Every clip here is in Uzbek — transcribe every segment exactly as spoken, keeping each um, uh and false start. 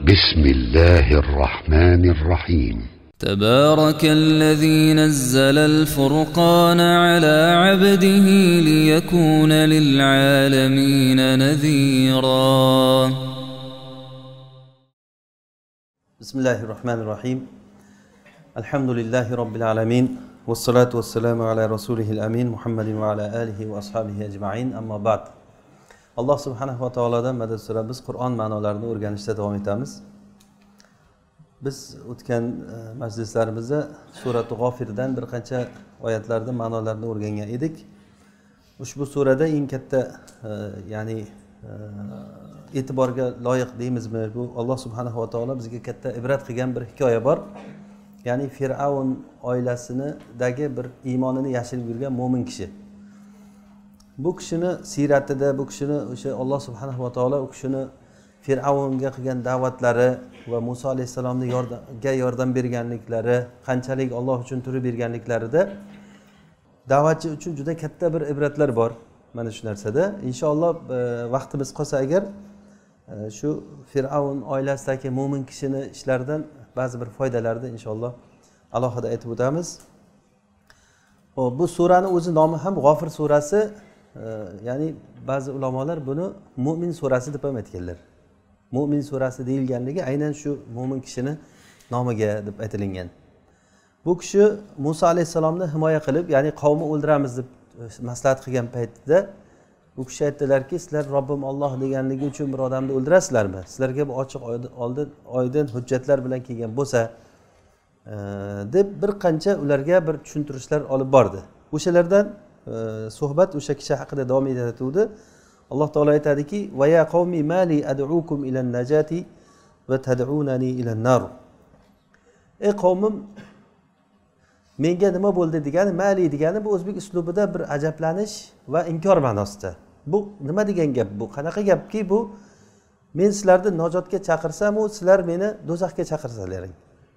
بسم الله الرحمن الرحيم تبارك الذي نزل الفرقان على عبده ليكون للعالمين نذيرا. بسم الله الرحمن الرحيم الحمد لله رب العالمين والصلاة والسلام على رسوله الأمين محمد وعلى آله وأصحابه أجمعين. أما بعد Allah subhanahu va taolodan madad so'rab biz Qur'on ma'nolarini o'rganishda davom etamiz. Biz o'tgan majlislarimizda Surat G'ofirdan bir qancha oyatlarning ma'nolarini o'rgangan edik. Ushbu surada eng katta ya'ni e'tiborga loyiq deymizmi, bu Alloh subhanahu va taolo bizga katta ibrat qilgan bir hikoya bor. Ya'ni Fir'avn oilasidagi bir iymonini yashirib yurgan mo'min kishi. Bu kishini siyratida, bu kishini o'sha Alloh subhanahu va taolo u kishini Fir'avnga qilgan da'vatlari va Musa alayhisalomning yordamga yordam berganliklari, qanchalik Alloh uchun turib berganliklarida da'vatchi uchun juda katta bir ibratlar bor. Mana shu narsada inshaalloh vaqtimiz qolsa agar shu Fir'avn oilasidagi mo'min kishini ishlaridan ba'zi bir foydalarni inshaalloh alohida aytib o'tamiz. Bu suraning o'zi nomi ham G'ofir surasi. Ya'ni ba'zi ulamolar buni Mu'min surasi deb ham aytganlar. Mu'min surasi deyilganligi aynan shu mo'min kishini nomiga deb aytilgan. Bu kishi Musa alayhisalomni himoya qilib, ya'ni qavmi o'ldiramiz deb maslahat qilgan paytida bu kishi aytdilarki, sizlar Robbim Alloh deganligi uchun bir odamni o'ldirasizlarmi? Sizlarga bu ochiq oldin oydin hujjatlar bilan kelgan bo'lsa deb bir qancha ularga bir tushuntirishlar olib bordi. O'shalardan suhbat o'sha kishi haqida davom etadi. Alloh taolo aytadiki: "Va ya qavmi mali ad'ukum ila an-najati va tad'unani ila an-nar." Ey qavmim, menga nima bo'ldi degani, mali degani bu o'zbek uslubida bir ajablanish va inkor ma'nosida. Bu nima degan gap bu? Qanaqa gapki bu? Men sizlarni najotga chaqirsam, u sizlar meni do'zaxga chaqirsalaring.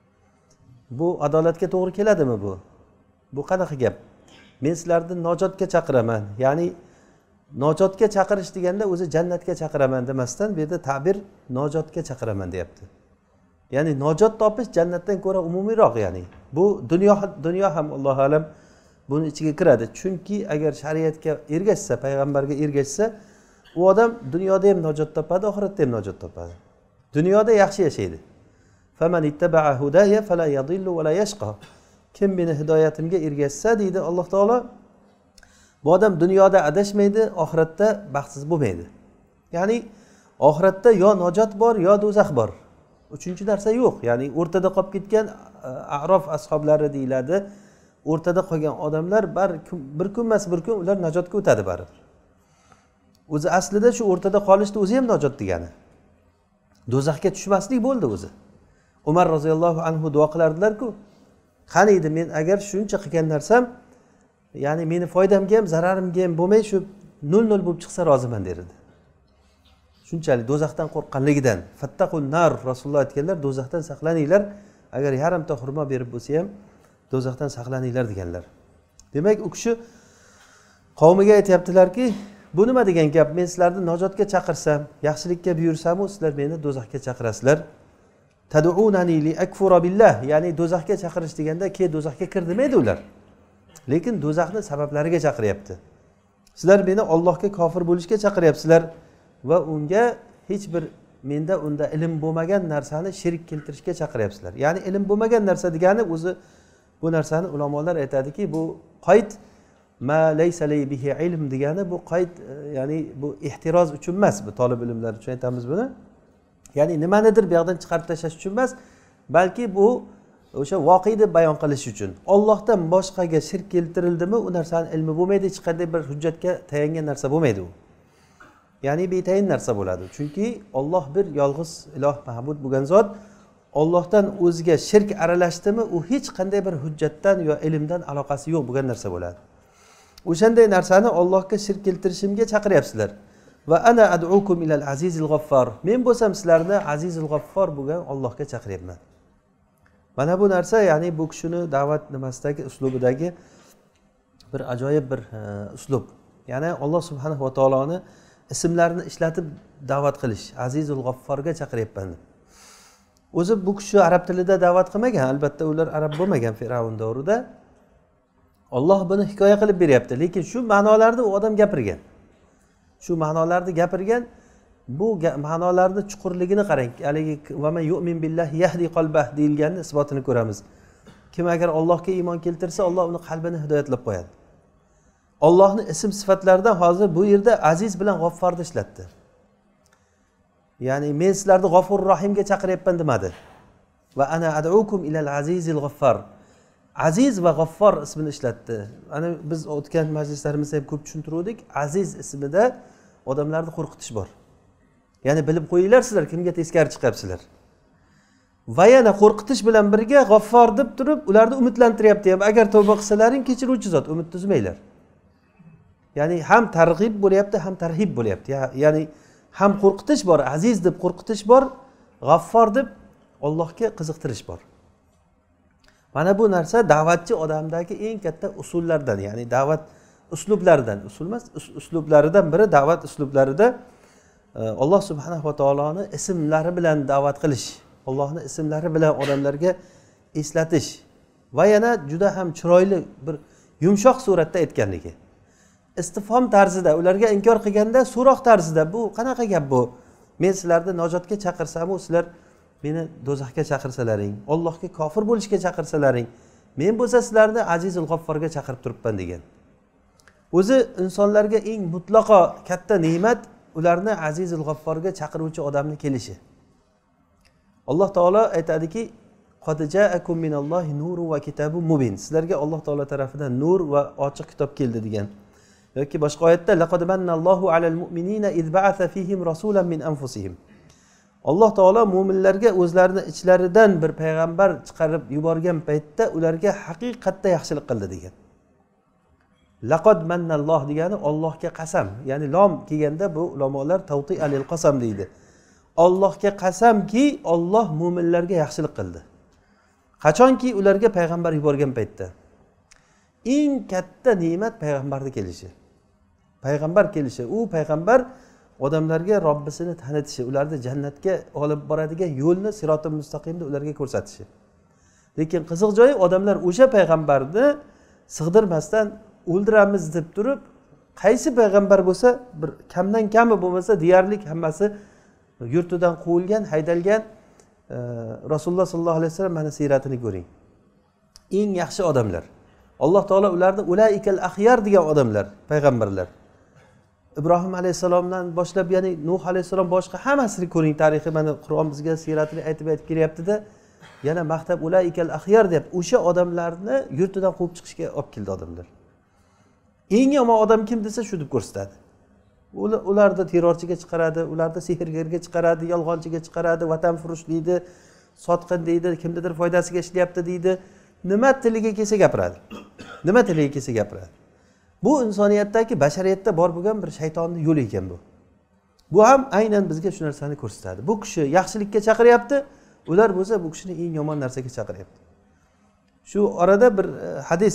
Bu adolatga to'g'ri keladimi bu? Bu qanaqa gap? Men sizlarni najotga chaqiraman. Ya'ni najotga chaqirish deganda o'zi jannatga chaqiraman demasdan bu yerda ta'bir najotga chaqiraman deyapti. Ya'ni najot topish jannatdan ko'ra umumiyroq, ya'ni bu dunyo dunyo ham Alloh alam buni ichiga kiradi. Chunki agar shariatga ergashsa, payg'ambarga ergashsa, u odam dunyoda ham najot topadi, oxiratda ham najot topadi. Dunyoda yaxshi yashaydi. Faman ittaba'a hudaya fala yadillu va la yashqa. Kim meni hidoyatimga ergashsa deydi Alloh taolo, bu odam dunyoda adashmaydi, oxiratda baxtsiz bo'lmaydi. Ya'ni oxiratda yo najot bor, yo do'zax bor. Uchinchi narsa yo'q. Ya'ni o'rtada qolib ketgan A'rof ashablari deyiladi. O'rtada qolgan odamlar bir kun emas bir kun ular najotga o'tadi baribir. O'zi aslida shu o'rtada qolishni o'zi ham najot degani. Do'zaxga tushmaslik bo'ldi o'zi. Umar roziyallohu anhu duo qilardilar-ku, qani edi men agar shuncha qilgan narsam, ya'ni meni foydamga ham zararimga ham bo'lmay shu nol nol bo'lib chiqsa roziman derdi. Shunchalik do'zaxdan qo'rqqanligidan. Fattaqun nar, Rasululloh aytganlar, do'zaxdan saqlaninglar, agar yarimta xurmo berib bo'lsa ham do'zaxdan saqlaninglar deganlar. Demak, u kishi qavmiga aytayaptilarki, bu nima degan gap? Men sizlarni najotga chaqirsam, yaxshilikka buyursam, sizlar meni do'zaxga chaqirasizlar. Tad'unani li akfura billah, ya'ni do'zaxga chaqirish deganda ke do'zaxga kir demaydi ular. Lekin do'zaxni sabablariga chaqiryapti. Sizlar meni Allohga kofir bo'lishga chaqiryapsizlar va unga hech bir menda unda ilm bo'lmagan narsani shirk keltirishga chaqiryapsizlar. Ya'ni ilm bo'lmagan narsa degani o'zi bu narsani ulamolar aytadiki, bu qayd ma laysa li bihi ilm degani bu qayd, ya'ni bu ehtiroz uchun emas, bu talab ilmlar uchun aytamiz buni. Ya'ni nimanidir bu yoqdan chiqarib tashlash uchun emas, balki bu o'sha voqeani bayon qilish uchun. Allohdan boshqaga shirk keltirildimi, u narsaning ilmi bo'lmaydi, hech qanday bir hujjatga tayangan narsa bo'lmaydi u. Ya'ni betayin narsa bo'ladi. Chunki Alloh bir yolg'iz iloh, ma'bud bo'lgan zot. Allohdan o'ziga shirk aralashdimi, u hech qanday bir hujjatdan yo ilmdan aloqasi yo'q bo'lgan narsa bo'ladi. O'shanday narsani Allohga shirk keltirishimga chaqiryapsizlar. Va ana ad'ukum ilal azizil g'affar. Men bo'lsam sizlarni azizul g'affar bo'lgan Allohga chaqiryapman. Mana bu narsa, ya'ni bu kishini da'vat nimasidagi uslubidagi bir ajoyib bir uslub. Ya'ni Alloh subhanahu va taoloni ismlarini ishlatib da'vat qilish, azizul g'affarga chaqiryapman. o'zi bu kishi arab tilida da'vat qilmagan, albatta ular arab bo'lmagan Fir'avn davrida. Alloh buni hikoya qilib beryapti, lekin shu ma'nolarni u odam gapirgan. Shu ma'nolarni gapirgan, bu ma'nolarni chuqurligini qarang. Haligi va man yu'min billahi yahdi qalbah deyilganni isbotini ko'ramiz. Kim agar Allohga iymon keltirsa, Alloh uni qalbini hidoyatlab qo'yadi. Allohning ism sifatlaridan hozir bu yerda aziz bilan g'afforni ishlatdi. Ya'ni men sizlarni G'afurur Rahimga chaqiryapman demadi. Va ana ad'ukum ilal azizil g'affar. Aziz va G'affor ismini ishlatdi. Ana biz o'tgan majlislarimizda ham ko'p tushuntirdik. Aziz ismida odamlarni qo'rqitish bor. Ya'ni bilib qo'yinglar sizlar kimga teskari chiqyapsizlar. Va yana qo'rqitish bilan birga G'affor deb turib, ularni umidlantiryapti ham. Agar tavba qilsalaring kechiruvchi zot, umid tuzmanglar. Ya'ni ham targ'ib bo'lyapti, ham tarhib bo'lyapti. Ya'ni ham qo'rqitish bor, aziz deb qo'rqitish bor, G'affor deb Allohga qiziqtirish bor. Mana bu narsa da'vatchi odamdagi eng katta usullardan, ya'ni da'vat uslublaridan, usul emas, uslublaridan biri da'vat uslublarida Alloh subhanahu va taoloni ismlari bilan da'vat qilish, Allohning ismlari bilan odamlarga eslatish va yana juda ham chiroyli bir yumshoq suratda aytganligi. Istifhom tarzida ularga inkor qilganda so'roq tarzida, bu qanaqa gap bu? Men sizlarni najotga chaqirsam-u sizlar meni do'zaxga chaqirsalaring, Allohga kofir bo'lishga chaqirsalaring, men bo'lsa sizlarni Azizul G'afforga chaqirib turibman degan. O'zi insonlarga eng mutlaqo katta ne'mat ularni Azizul G'afforga chaqiruvchi odamni kelishi. Alloh taolo aytadiki, qad ja'akum minallohi nurun va kitabun mubin. Sizlarga Alloh taolo tomonidan nur va ochiq kitob keldi degan. Yoki boshqa oyatda laqad manallohu alal mu'minina iz ba'atha fihim rasulan min anfusihim. Alloh taolo mu'minlarga o'zlarining ichlaridan bir payg'ambar chiqarib yuborgan paytda ularga haqiqatda yaxshilik qildi degan. Laqad manalloh degani Allohga qasam, ya'ni lom kelganda bu ulamolar tavti alil qasam deydi. Allohga qasamki Alloh mu'minlarga yaxshilik qildi. Qachonki ularga payg'ambar yuborgan paytda. Eng katta ne'mat payg'ambarni kelishi. Payg'ambar kelishi, u payg'ambar odamlarga Robbisini tanitishi, ularni jannatga olib boradigan yo'lni sirotul mustaqimda ularga ko'rsatishi. Lekin qiziq joyi odamlar o'sha payg'ambarni sig'dirmasdan o'ldiramiz deb turib, qaysi payg'ambar bo'lsa, bir kamdan kami bo'lmasa deyarli hammasi yurtidan quvilgan, haydalgan e, Rasululloh sollallohu alayhi vasallam mana siyratini ko'ring. Eng yaxshi odamlar. Alloh taolo ularni ulaikal axyar degan odamlar, payg'ambarlar. Ibrohim alayhisalomdan boshlab, ya'ni Nuh alayhisalom boshqa hammasini ko'ring, tarixi mana Qur'on bizga siyratini aytib aytib kelyapti-da, yana maqtab ulaikal axyar deb o'sha odamlarni yurtidan quvib chiqishga olib keldi odamlar. Eng yomon odam kim desa shu deb ko'rsatadi. Ularni terrorchiga chiqaradi, ularni sehrgarga chiqaradi, yolg'onchiga chiqaradi, vatanfurush deydi, sotqin deydi, kimnidir foydasiga ishlayapti deydi. Nima tiliga kelsa gapiradi. Nima tiliga kelsa gapiradi. Bu insoniyatdagi, bashariyatda bor bo'lgan bir shaytonning yo'li ekan bu. Bu ham aynan bizga shu narsani ko'rsatadi. Bu kishi yaxshilikka chaqiryapti, ular bo'lsa bu kishini eng yomon narsaga chaqiryapti. Shu orada bir hadis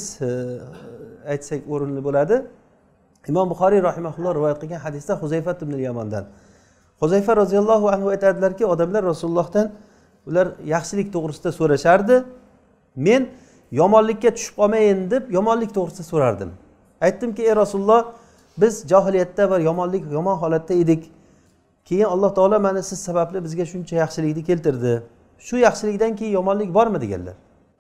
aytsak o'rinli bo'ladi. Imom Buxoriy rahimahulloh rivoyat qilgan hadisda Huzayfa ibn al-Yamandan. Huzayfa roziyallohu anhu aytadilarki, odamlar Rasulullohdan ular yaxshilik to'g'risida so'rashardi. Men yomonlikka tushib qolmayin deb yomonlik to'g'risida so'rardim. Aytdimki, ey Rasululloh, biz jahiliyatda va yomonlik, yomon holatda edik. Keyin Alloh taolo mana siz sababli bizga shuncha yaxshilikni keltirdi. Shu yaxshilikdan keyin yomonlik bormi deganlar.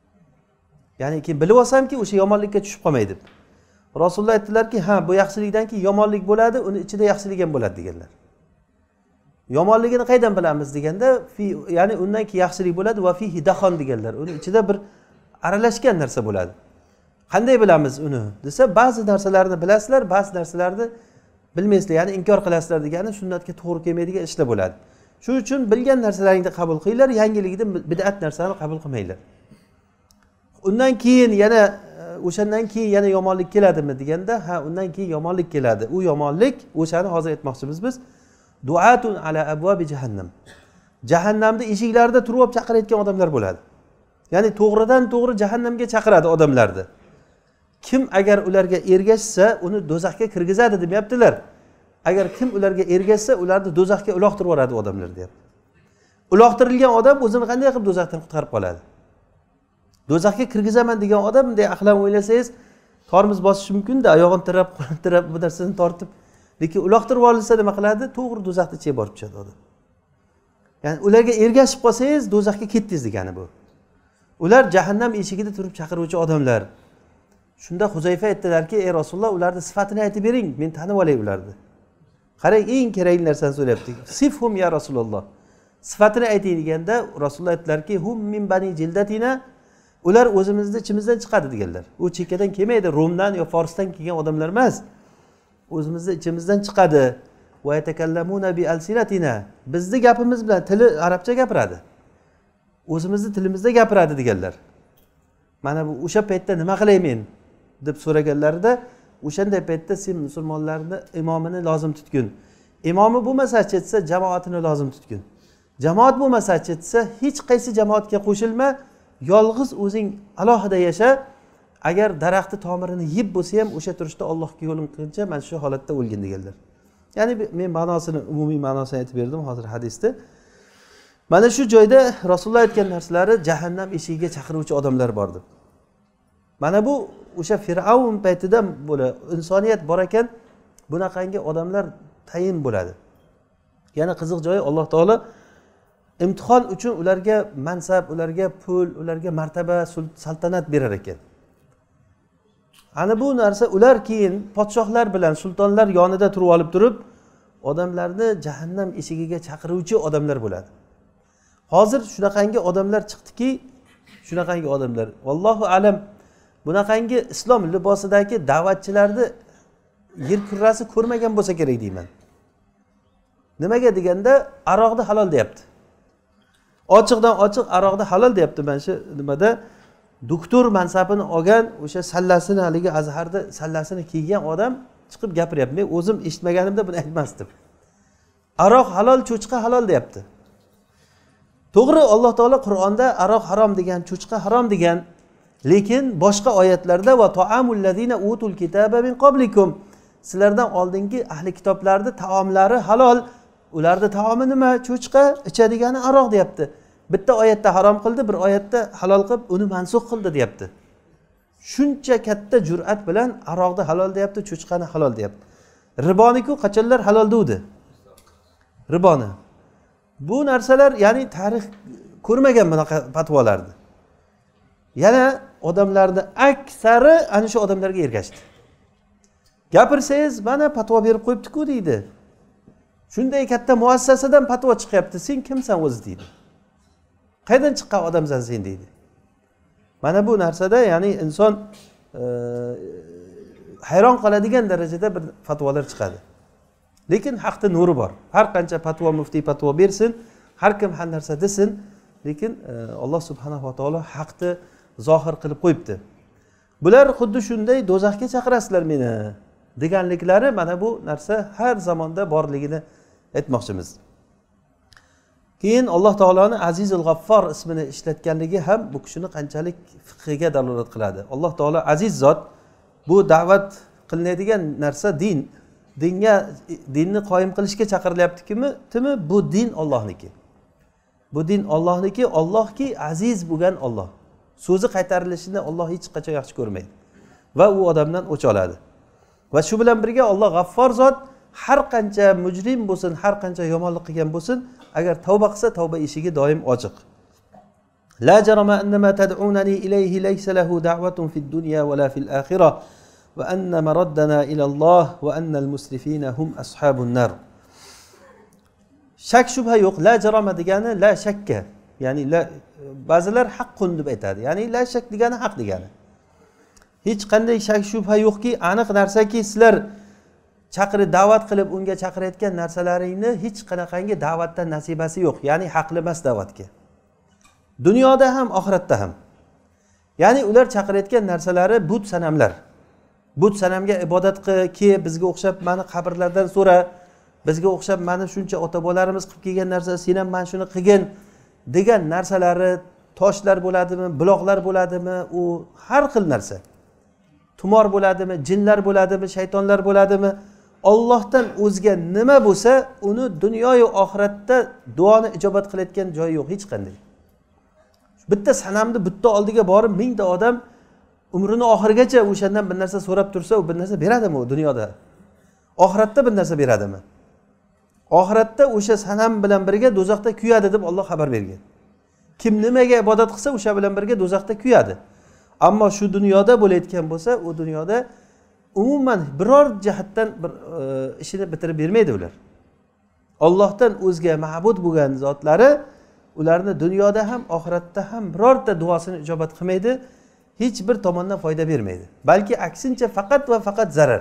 Ya'ni keyin bilib olsamki, o'sha yomonlikka tushib qolmay deb. Rasululloh aytdilarki, ha, bu yaxshilikdan keyin yomonlik bo'ladi, uni ichida yaxshilik ham bo'ladi deganlar. Yomonligini qaydan bilamiz deganda, ya'ni undan keyin yaxshilik bo'ladi va fihi daxon deganlar. Uni ichida bir aralashgan narsa bo'ladi. Qanday bilamiz uni desa, ba'zi narsalarni bilasizlar, ba'zi narsalarni bilmaysizlar, ya'ni inkor qilasizlar degani sunnatga to'g'ri kelmaydigan ishlar bo'ladi. Shuning uchun bilgan narsalaringni qabul qilinglar, yangilikni, bid'at narsani qabul qilmanglar. Undan keyin yana o'shandan keyin yana yomonlik keladimi deganda, ha, undan keyin yomonlik keladi. U yomonlik, o'shani hozir aytmoqchimiz biz, duatun ala abwabi jahannam. Jahannamda eshiklarida turib chaqirayotgan odamlar bo'ladi. Ya'ni to'g'ridan to'g'ri jahannamga chaqiradi odamlarni. Kim agar ularga ergashsa, uni do'zaxga kirgizadi deyaptilar. Agar kim ularga ergashsa, ularni do'zaxga uloqtirib yuboradi odamlar deyapti. uloqtirilgan odam o'zini qanday qilib do'zaxdan qutqarib qoladi? Do'zaxga kirgizaman degan odam bunday aqlan o'ylasangiz, tormoz bosishi mumkin-da, oyog'ini tirab, qo'lini tirab, bu narsani tortib, lekin uloqtirib olinsa nima qiladi? To'g'ri do'zaxning ichiga borib tushadi odam. Ya'ni ularga ergashib qolsangiz, do'zaxga ketdingiz degani bu. Ular jahannam eshigida turib chaqiruvchi odamlar. Shunda Huzayfa aytdilarki, ey Rasululloh, ularning sifatini aytib bering, men tanib olay ularni. Qarang, eng kerakli narsani so'rayapti. Sifhum ya Rasululloh. Sifatini ayting deganda Rasululloh aytdilarki, hum min bani jildatina, ular o'zimizning ichimizdan chiqadi deganlar. U chekkadan kelmaydi, Romdan yo Forsdan kelgan odamlar emas. O'zimizning ichimizdan chiqadi. Va yatakallamuna bi alsinatina. Bizning gapimiz bilan tili arabcha gapiradi. O'zimizning tilimizda gapiradi deganlar. Mana bu o'sha paytda nima qilay men deb so'raganlarida, o'shanday paytda sen musulmonlarning imomini lozim tutgin. Imomi bo'lmasa chetsa jamoatini lozim tutgin. Jamoat bo'lmasa chetsa hech qaysi jamoatga qo'shilma, yolg'iz o'zing alohida yasha. Agar daraxtni tomirini yeb bo'lsa ham o'sha turishda Allohga yo'lin qilguncha mana shu holatda o'lgin deganlar. Ya'ni men ma'nosini, umumiy ma'nosini aytib berdim hozir hadisda. Mana shu joyda Rasululloh aytgan narsalari jahannam eshigiga chaqiruvchi odamlar bor deb. Mana bu o'sha Fir'avn paytida bo'la insoniyat bor ekan, bunaqangi odamlar tayin bo'ladi. Yana qiziq joyi, Alloh taolo imtihon uchun ularga mansab, ularga pul, ularga martaba, saltanat berar ekan. Ana bu narsa ular keyin podshohlar bilan sultonlar yonida turib olib turib, odamlarni jahannam eshigiga chaqiruvchi odamlar bo'ladi. Hozir shunaqangi odamlar chiqdiki, shunaqangi odamlar. Vallohu alam, bunaqangi islom libosidagi da'vatchilarni yer kurrasi ko'rmagan bo'lsa kerak deyman. Nimaga deganda, aroqni halol deyapti. Ochiqdan ochiq aroqni halol deyapti. Mana shu nimada doktor mansabini olgan, o'sha sallasini, haligi Azharda sallasini kiygan odam chiqib gapiryapti. Men o'zim eshitmaganimda buni aytmasdim. Aroq halol, cho'chqa halol deyapti. To'g'ri, Alloh taolo Qur'onda aroq harom degan, cho'chqa harom degan, lekin boshqa oyatlarda va ta'amul ladina utul kitaba min qablikum, sizlardan oldingi ahli kitoblarning taomlari halol. Ularning taomi nima? Cho'chqa, ichadigani aroq deyapti. Bitta oyatda harom qildi, bir oyatda halol qilib, uni mansux qildi deyapti. Shuncha katta jur'at bilan aroqni halol deyapti, cho'chqani halol deyapti. Riboniku qachonlar halol dedi? Riboni. Bu narsalar, ya'ni tarix ko'rmagan bunaqa fatvolarni. Yana odamlarning aksari ana shu odamlarga ergashdi. Gapirsangiz, mana fatvo berib qo'yibdi-ku deydi. Shunday katta muassasadan fatvo chiqyapti, sen kimsan o'zi deydi. Qaydan chiqqan odamsan sen deydi. Mana bu narsada, ya'ni inson e, hayron qoladigan darajada bir fatvolar chiqadi. Lekin haqda nuri bor. Har qancha fatvo muftiy fatvo bersin, har kim har narsa desin, lekin e, Alloh subhanahu va taolo haqni zohir qilib qo'yibdi. Bular xuddi shunday do'zaxga chaqirasizlar meni deganliklari, mana bu narsa har zamonda borligini aytmoqchimiz. Keyin Alloh taoloning Azizul G'affor ismini ishlatganligi ham bu kishini qanchalik fiqhiga dalolat qiladi. Alloh taolo aziz zot, bu da'vat qilinadigan narsa din. Dinga, dinni qoyim qilishga chaqirilyapti-kimi? Timi bu din Allohniki. Bu din Allohniki, Allohki aziz bo'lgan Alloh. So'zi qaytarilishini Alloh hech qachon yaxshi ko'rmaydi va u odamdan o'ch oladi. Va shu bilan birga Alloh G'affor zot, har qancha mujrim bo'lsin, har qancha yomonlik qilgan bo'lsin, agar tavba qilsa, tavba eshigi doim ochiq. La jarama annama tad'unani ilayhi laysa lahu da'watun fid dunya wa la fil akhirah va anna maraddana ila Alloh va anna al-musrifina hum ashabun nar. Shak shubha yo'q. La jarama degani la shakka. Ya'ni la, ba'zilar haqqun deb aytadi. Ya'ni la shak degani haq degani. Hech qanday shak shubha yo'qki, aniq narsaki sizlar chaqirib da'vat qilib unga chaqirayotgan narsalaringni hech qanaqangi da'vatdan nasibasi yo'q. Ya'ni haqli emas da'vatga. Dunyoda ham, oxiratda ham. Ya'ni ular chaqirayotgan narsalari but sanamlar. But sanamga ibodat qil, ki bizga o'xshab meni qabrlardan so'ra, bizga o'xshab meni shuncha ota-bobolarimiz qilib kelgan narsa, sen ham men shuni qilgin degan narsalari, toshlar bo'ladimi, buloqlar bo'ladimi, u har xil narsa. Tumor bo'ladimi, jinlar bo'ladimi, shaytonlar bo'ladimi, Allohdan o'zga nima bo'lsa, uni dunyo va oxiratda duoni ijobat qilayotgan joyi yo'q hech qanday. Bitta sanamni bitta oldiga borib mingta odam umrini oxirigacha o'shandan bir narsa so'rab tursa, u bir narsa beradimi u dunyoda? Oxiratda bir narsa beradimi? Oxiratda o'sha sanam bilan birga do'zaxda kuyadi deb Alloh xabar bergan. Kim nimaga ibodat qilsa, o'sha bilan birga do'zaxda kuyadi. Ammo shu dunyoda bo'layotgan bo'lsa, u dunyoda umuman biror jihatdan bir e, ishini bitirib bermaydi ular. Allohdan o'zga ma'bud bo'lgan zotlari ularni dunyoda ham, oxiratda ham birorta duosini ijobat qilmaydi, hech bir tomondan foyda bermaydi. Balki aksincha faqat va faqat zarar.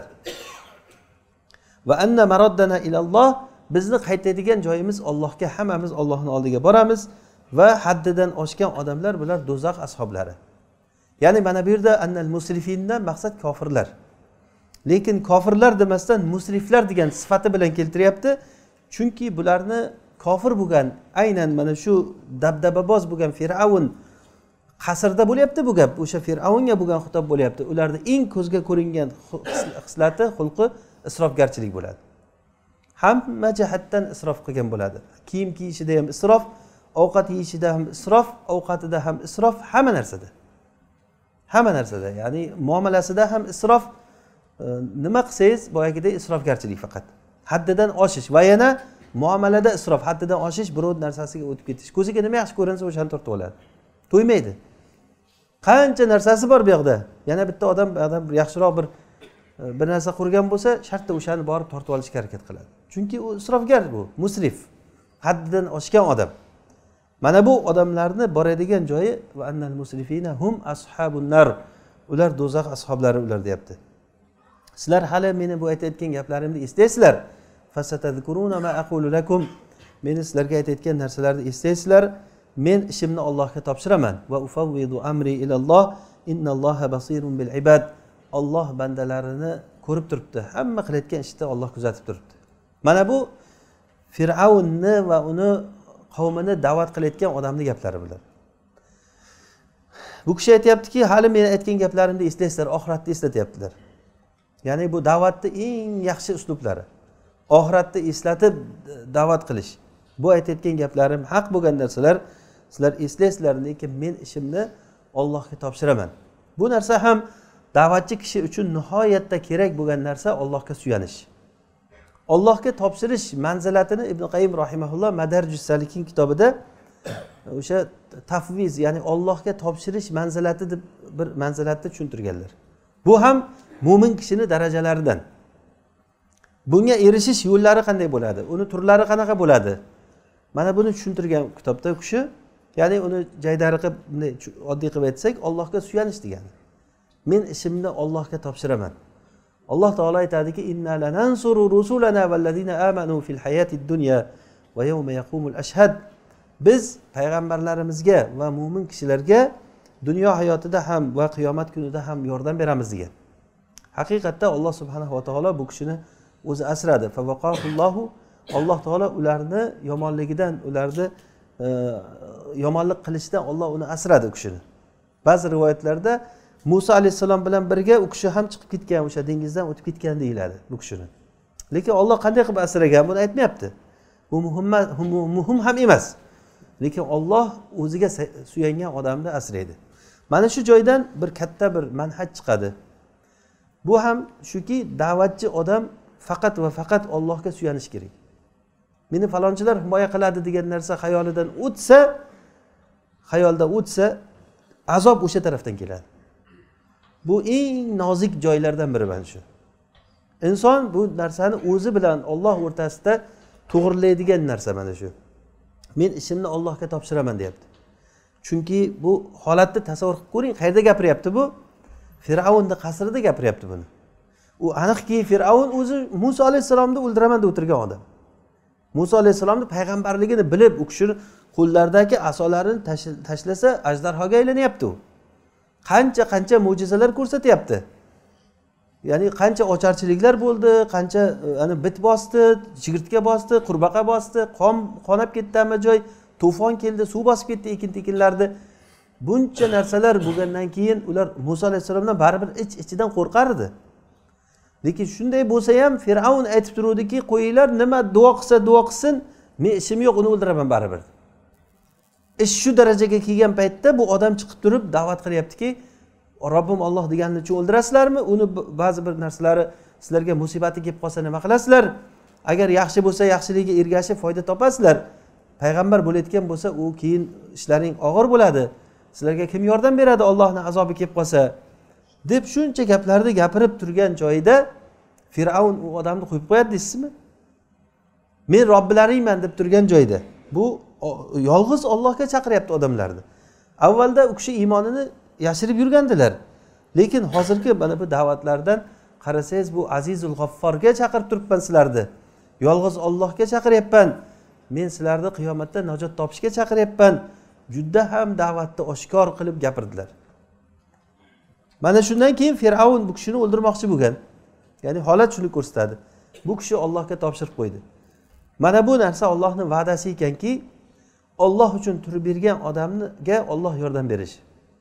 Va anna maraddana ilalloh, bizni qaytadigan joyimiz Allohga, hammamiz Allohning oldiga boramiz va haddidan oshgan odamlar bular do'zax ashablari. Ya'ni mana bu yerda annal musrifindan maqsad kofirlar. Lekin kofirlar demasdan musriflar degan sifati bilan keltiryapti. Chunki bularni kofir bo'lgan, aynan mana shu dabdababoz bo'lgan Fir'avn qasrda bo'lyapti bu gap. O'sha Fir'avnga bo'lgan xitob bo'lyapti. Ularda eng ko'zga ko'ringan xislati, xulqi isrofgarchilik bo'ladi. Hamma jihatdan isrof qilgan bo'ladi. Kiyim kiyishida ham isrof, ovqat yeyishida ham isrof, ovqatida ham isrof, hamma narsada. Hamma narsada, ya'ni muomalasida ham isrof. Nima qilsangiz boyagidek isrofgarchilik faqat. Haddidan oshish va yana muomalada isrof, haddidan oshish, birov narsasiga o'tib ketish. Ko'ziga nima yaxshi ko'rinsa o'shani tortib oladi. To'ymaydi. Qancha narsasi bor bu yoqda. Yana bitta odam, odam yaxshiroq bir bir narsa qurgan bo'lsa, shartda o'shani borib tortib olishga harakat qiladi. Chunki u isrofgar bu, musrif, haddidan oshgan odam. Mana bu odamlarni boradigan joyi va annal musrifina hum ashabun nar. Ular do'zax ashablari ular deyapti. Sizlar hali meni bu aytayotgan gaplarimni eslaysizlar. Fasatadkuruna ma aqulu lakum. Meni sizlarga aytayotgan narsalarni eslaysizlar. Men ishimni Allohga topshiraman. Va ufawwidu amri ilalloh. Innalloha basirun bil ibad. Alloh bandalarini ko'rib turibdi. Hamma qilayotgan ishni Alloh kuzatib turibdi. Mana bu Fir'avnni va uni qavmini da'vat qilayotgan odamning gaplari bular. Bu kishi aytayaptiki, hali men aytgan gaplarimni eslaysizlar, oxiratda eslatyaptilar. Ya'ni bu da'vatning eng yaxshi uslublari. Oxiratda eslatib da'vat qilish. Bu aytayotgan gaplarim haq bo'lgan narsalar, sizlar eslaysizlar, lekin men ishimni Allohga topshiraman. Bu narsa ham da'vatchi kishi uchun nihoyatda kerak bo'lgan narsa Allohga suyanish. Allohga topshirish manzilatini Ibn Qayyim rahimahulloh Madarjus Salikin kitobida o'sha tafviz, ya'ni Allohga topshirish manzilati deb bir manzilatni tushuntirganlar. Bu ham mo'min kishining darajalaridan. Bunga erishish yo'llari qanday bo'ladi? Uni turlari qanaqa bo'ladi? Mana buni tushuntirgan kitobda u kishi, ya'ni uni jaydari qilib, oddiy qilib aytsak, Allohga suyanish degani. Men ishimni Allohga topshiraman. Alloh taolo aytadiki, inna lanansuru rusulana vallazina amanu fil hayatid dunya va yawma yaqumul ashhad. Biz payg'ambarlarimizga va mo'min kishilarga dunyo hayotida ham va qiyomat kunida ham yordam beramiz degan. Haqiqatda Alloh subhanahu va taolo bu kishini o'zi asradi. Favaqahullohu, Alloh taolo ularni yomonligidan, ularni e, yomonlik qilishdan Alloh uni asradi u kishini. Ba'zi rivoyatlarda Musa alayhisalom bilan birga u kishi ham chiqib ketgan, o'sha dengizdan o'tib ketgan deyiladi bu kishini. Lekin Alloh qanday qilib asragan buni aytmayapti. Bu muhim muhim ham emas. Lekin Alloh o'ziga suyangan odamni asraydi. Mana shu joydan bir katta bir manhaj chiqadi. Bu ham shuki, da'vatchi odam faqat va faqat Allohga suyanish kerak. Meni falonchilar himoya qiladi degan narsa xayolidan o'tsa, xayolda o'tsa, azob o'sha tarafdan keladi. Bu eng nozik joylardan biri mana shu. Inson bu narsani o'zi bilan Alloh o'rtasida to'g'rilaydigan narsa mana shu. Men ishimni Allohga topshiraman deyapti. Chunki bu holatni tasavvur qilib ko'ring, qayerda gapiryapti bu? Fir'avnning qasrida gapiryapti buni. U aniqki Fir'avn o'zi Musa alayhisalomni o'ldiraman deb o'tirgan odam. Musa alayhisalomning payg'ambarligini bilib, u kishi qo'llaridagi asolarini tashlasa ajdarhoga aylanyapti u. Qancha-qancha mo'jizalar ko'rsatyapti. Ya'ni qancha ocharchiliklar bo'ldi, qancha ana bit bosdi, chigirtka bosdi, qurbaqa bosdi, qon qonab ketdi hamma joy, to'fon keldi, suv bosib ketdi ekin-tekinlarni. Buncha narsalar bo'lgandan keyin ular Musa alayhisalomdan baribir ich-ichidan qo'rqar edi. lekin shunday bo'lsa ham Fir'avn aytib turuvdiki, qo'yinglar, nima duo qilsa duo qilsin, men ishim yo'q, uni o'ldiraman baribir. Ish shu darajaga kelgan paytda bu odam chiqib turib da'vat qilyaptiki, Robbim Alloh deganini uchun o'ldirasizlarmi? Uni ba'zi bir narsalari sizlarga musibati kelib qolsa nima qilasizlar? Agar yaxshi bo'lsa yaxshiligiga ergashib foyda topasizlar. Payg'ambar bo'layotgan bo'lsa, u keyin ishlaring og'ir bo'ladi. Sizlarga kim yordam beradi Allohning azobi kelib qolsa? Deb shuncha gaplarni gapirib turgan joyida Fir'avn u odamni qo'yib qo'yadi deysizmi? Men Robbilaringman deb turgan joyda. Bu yolg'iz Allohga chaqiryapti odamlarni. Avvalda u kishi iymonini yashirib yurgandilar. Lekin hozirgi mana bu da'vatlardan qarasangiz, bu Azizul G'afforga chaqirib turibman sizlarni. Yolg'iz Allohga chaqiryapman. Men sizlarni qiyomatda najot topishga chaqiryapman. Juda ham da'vatni oshkor qilib gapirdilar. Mana shundan keyin Fir'avn bu kishini o'ldirmoqchi bo'lgan. Ya'ni holat shuni ko'rsatadi. Bu kishi Allohga topshirib qo'ydi. Mana bu narsa Allohning va'dasi ekanki, Alloh uchun turib bergan odamga Alloh yordam berishi.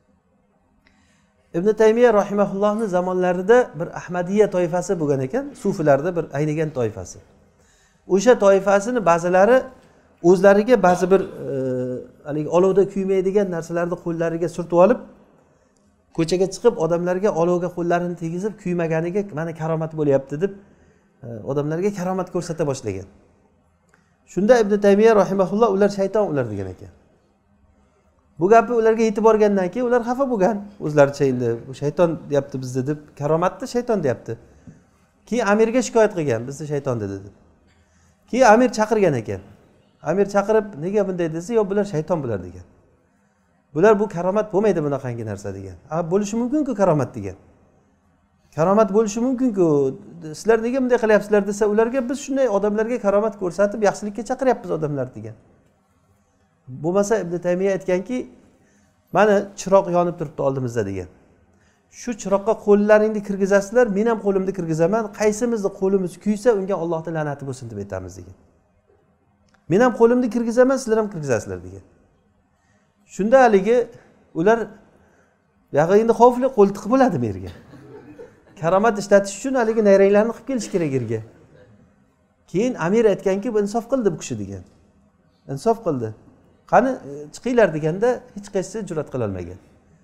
Ibn Taymiya rahimahullohning zamonlarida bir Ahmadiyya toifasi bo'lgan ekan, sufilarda bir aynigan toifasi. O'sha toifasini ba'zilari o'zlariga ba'zi bir haligi olovda kuymaydigan narsalarni qo'llariga surtib olib, ko'chaga chiqib odamlarga olovga qo'llarini tegizib kuymaganiga mana karomat bo'lyapti deb odamlarga karomat ko'rsata boshlagan. Shunda Ibn Taymiya rahimahulloh ular shayton ular degan ekan. Bu gapni ularga yetib borgandan keyin ular xafa bo'lgan. O'zlaricha endi bu shayton deyapti bizni deb, karomatni shayton deyapti. Keyin amirga shikoyat qilgan, bizni shayton dedi deb. Keyin amir chaqirgan ekan. Amir chaqirib, nega bunday desa, yo bular shayton bular degan. Bular bu karomat bo'lmaydi bunaqangi narsa degan. A bo'lishi mumkin-ku karomat degan. Karomat bo'lishi mumkin-ku. Sizlar nega bunday qilyapsizlar desa, ularga biz shunday odamlarga karomat ko'rsatib yaxshilikka chaqiryapmiz odamlar degan. Bo'lmasa Ibn Taymiya aytganki, mana chiroq yonib turibdi oldimizda degan. Shu chiroqqa qo'llaringni kirgizasizlar, men ham qo'limni kirgizaman. Qaysimizni qo'limiz kuysa, unga Allohning la'nati bo'lsin deb aytamiz degan. Men ham qo'limni kirgizaman, sizlar ham kirgizasizlar degan. Shunda haligi ular yag'ingni xavfli qo'l tiqib bo'ladi merga. Karomat ishlatish uchun haligi nayranglarni qilib kelish kerak yerga. Keyin amir aytganki, bu insof qildi bu kishi degan. Insof qildi. Qani chiqinglar deganda hech qaysi jur'at qila olmagan.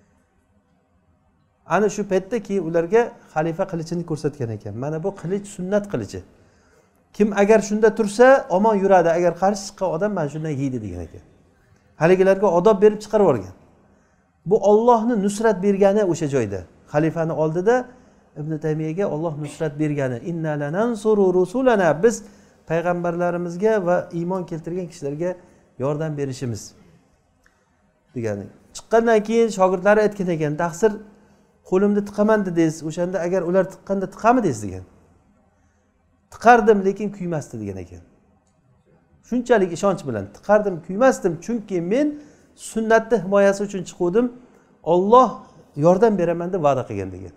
Ana shu paytda keyin ularga xalifa qilichini ko'rsatgan ekan. Mana bu qilich sunnat qilichi. Kim agar shunda tursa, omon yuradi. Agar qarshi chiqqan odam mana shundan yeydi degan ekan. Haligilarga odob berib chiqarib yuborgan. Bu Allohning nusrat bergani o'sha joyda. Xalifani oldida Ibn Taymiyaga Alloh nusrat bergani. Inna lanansuru rusulana, biz payg'ambarlarimizga va iymon keltirgan kishilarga yordam berishimiz degani. Chiqqandan keyin shogirdlari aytgan ekan, taqsir qo'limni tiqaman dedingiz, o'shanda agar ular tiqqanda tiqami deysiz degan. Tiqardim lekin kuymasdi degan ekan. Shunchalik ishonch bilan tiqardim, kuymasdim, chunki men sunnatning himoyasi uchun chiqdim. Alloh yordam beraman deb va'da qilgan degan.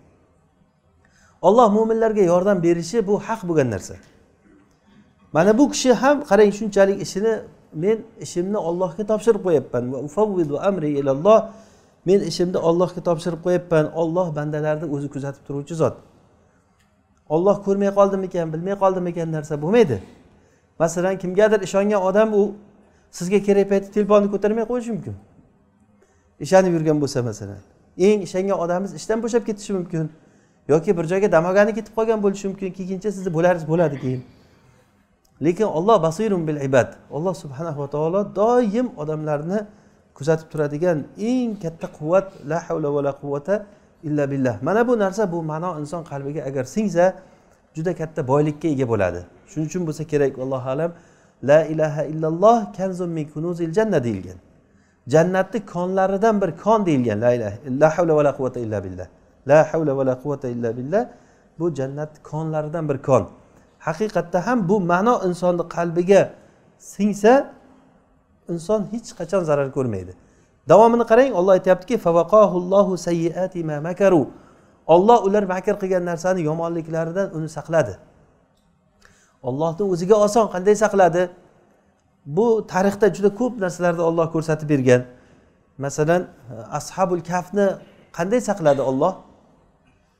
Alloh mu'minlarga yordam berishi bu haq bo'lgan narsa. Mana bu kishi ham qarang, shunchalik ishini men ishimni Allohga topshirib qo'yapman. Va ufawwidu amri ilalloh. Men ishimni Allohga topshirib qo'yapman. Alloh bandalarni o'zi kuzatib turuvchi zot. Alloh ko'rmay qoldimikan, bilmay qoldimikan narsa bo'lmaydi. Masalan, kimgadir ishongan odam u sizga kerak paytda telefonni ko'tarmay qo'yishi mumkin. Ishonib yurgan bo'lsa masalan, eng ishongan odamingiz ishdan bo'shab ketishi mumkin yoki bir joyga dam olgani ketib qolgan bo'lishi mumkin. Keyincha sizni bo'laringiz bo'ladi keyin. Lekin Alloh basirun bil ibad. Alloh subhanahu va taolo doim odamlarni kuzatib turadigan eng katta quvvat, la havla va la quvvata illa billah. Mana bu narsa, bu ma'no inson qalbiga agar singsa, juda katta boylikka ega bo'ladi. Shuning uchun bo'lsa kerak, Alloh alam, la ilaha illalloh kanzun min kunuzil janna deyilgan. Jannatning konlaridan bir kon deyilgan. La ilaha la havla va la quvvata illa billah. La havla va la quvvata illa billah. Bu jannat konlaridan bir kon. Haqiqatda ham bu ma'no insonning qalbiga singsa, inson hech qachon zarar ko'rmaydi. Davomini qarang, Alloh aytayaptiki, favaqahullohu sayyiati ma makaru. Alloh ular makr qilgan narsani yomonliklaridan uni saqladi. Allohning o'ziga oson qanday saqladi? Bu tarixda juda ko'p narsalarni Alloh ko'rsatib bergan. Masalan, Ashabul Kahfni qanday saqladi Alloh?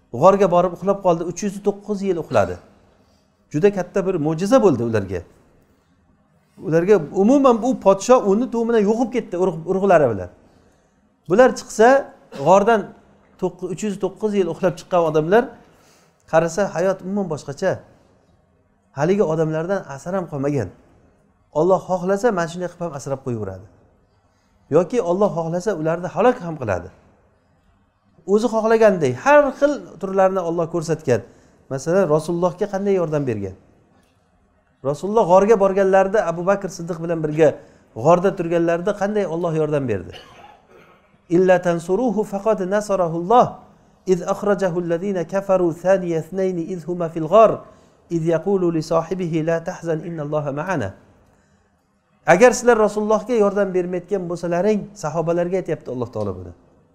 g'orga borib uxlab qoldi, uch yuz to'qqiz yil uxladi. Juda katta bir mo'jiza bo'ldi ularga. Ularga umuman bu podsho uni to'midan yo'qib ketdi urug'lari bilan. Bular chiqsa, g'ordan uch yuz to'qqiz yil uxlab chiqqan odamlar qarasa hayot umuman boshqacha. Haligi odamlardan asar ham qolmagan. Alloh xohlasa mana shunday qilib ham asrab qo'yaveradi. Yoki Alloh xohlasa ularni halok ham qiladi. O'zi xohlagandek har xil turlarini Alloh ko'rsatgan. Masalan, Rasulullohga qanday yordam bergan? Rasululloh g'orga borganlarida Abu Bakr Siddiq bilan birga g'orda turganlarida qanday Alloh yordam berdi? Illa tansuruhu faqad nasarahulloh iz akhrajahu allazina kafaru thaniya ithnayn iz huma fil ghar iz yaqulu li sohibihi la tahzan innalloha ma'ana. Agar sizlar Rasulullohga yordam bermayotgan bo'lsalaring, sahobalarga aytayapti Alloh taolo buni.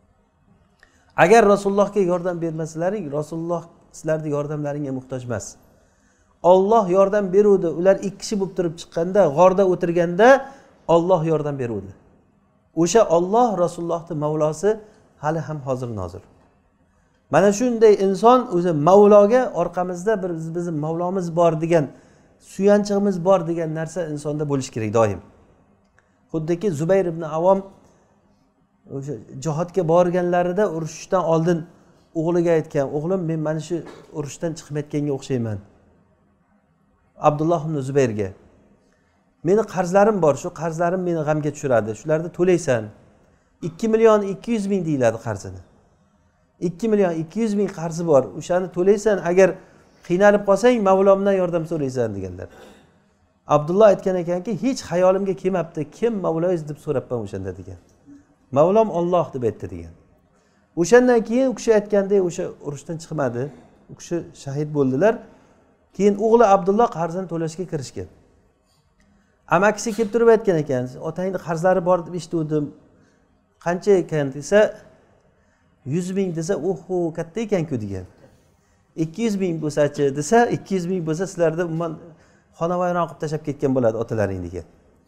Agar Rasulullohga yordam bermasalaring, Rasululloh sizlarning yordamlaringga muhtoj emas. Alloh yordam beruvdi. Ular ikki kishi bo'lib turib chiqqanda, g'orda o'tirganda Alloh yordam beruvdi. O'sha Alloh Rasulullohning Mavlosi hali ham hozir nozir. Mana shunday inson o'zi Mavloga orqamizda bir bizning Mavlomiz bor degan, suyanchig'imiz bor degan narsa insonda bo'lish kerak doim. Xuddiki Zubayr ibn Avom o'sha jihodga borganlarida urushdan oldin o'g'liga aytgan, o'g'lim men mana shu urushdan chiqmayotganga o'xshayman. Abdulloh ibn Zubayrga. Meni qarzlarim bor, shu qarzlarim meni g'amga tushiradi. Shularni to'laysan. ikki million ikki yuz ming deyiladi qarzini. ikki million ikki yuz ming qarzi bor. O'shani to'laysan, agar qiynalib qolsang, Mavlomdan yordam so'raysan deganlar. Abdulloh aytgan ekanki, hech xayolimga kelmabdi, kim Mavloyingiz deb so'rabman o'shanda degan. Mavlom Alloh deb aytdi degan. O'shandan keyin u kishi aytgandek o'sha urushdan chiqmadi. U kishi shahid bo'ldilar. Keyin o'g'li Abdulloh qarzini to'lashga kirishgan. Amakisi kelib turib aytgan ekan, otangning qarzlari bor deb eshitdim. Qancha ekan desa, yuz ming desa, "Oho, katta ekan-ku" degan. ikki yuz ming bo'lsa-chi desa, ikki yuz ming bo'lsa sizlarda umuman xonavayron qilib tashab ketgan bo'ladi otalaring degan.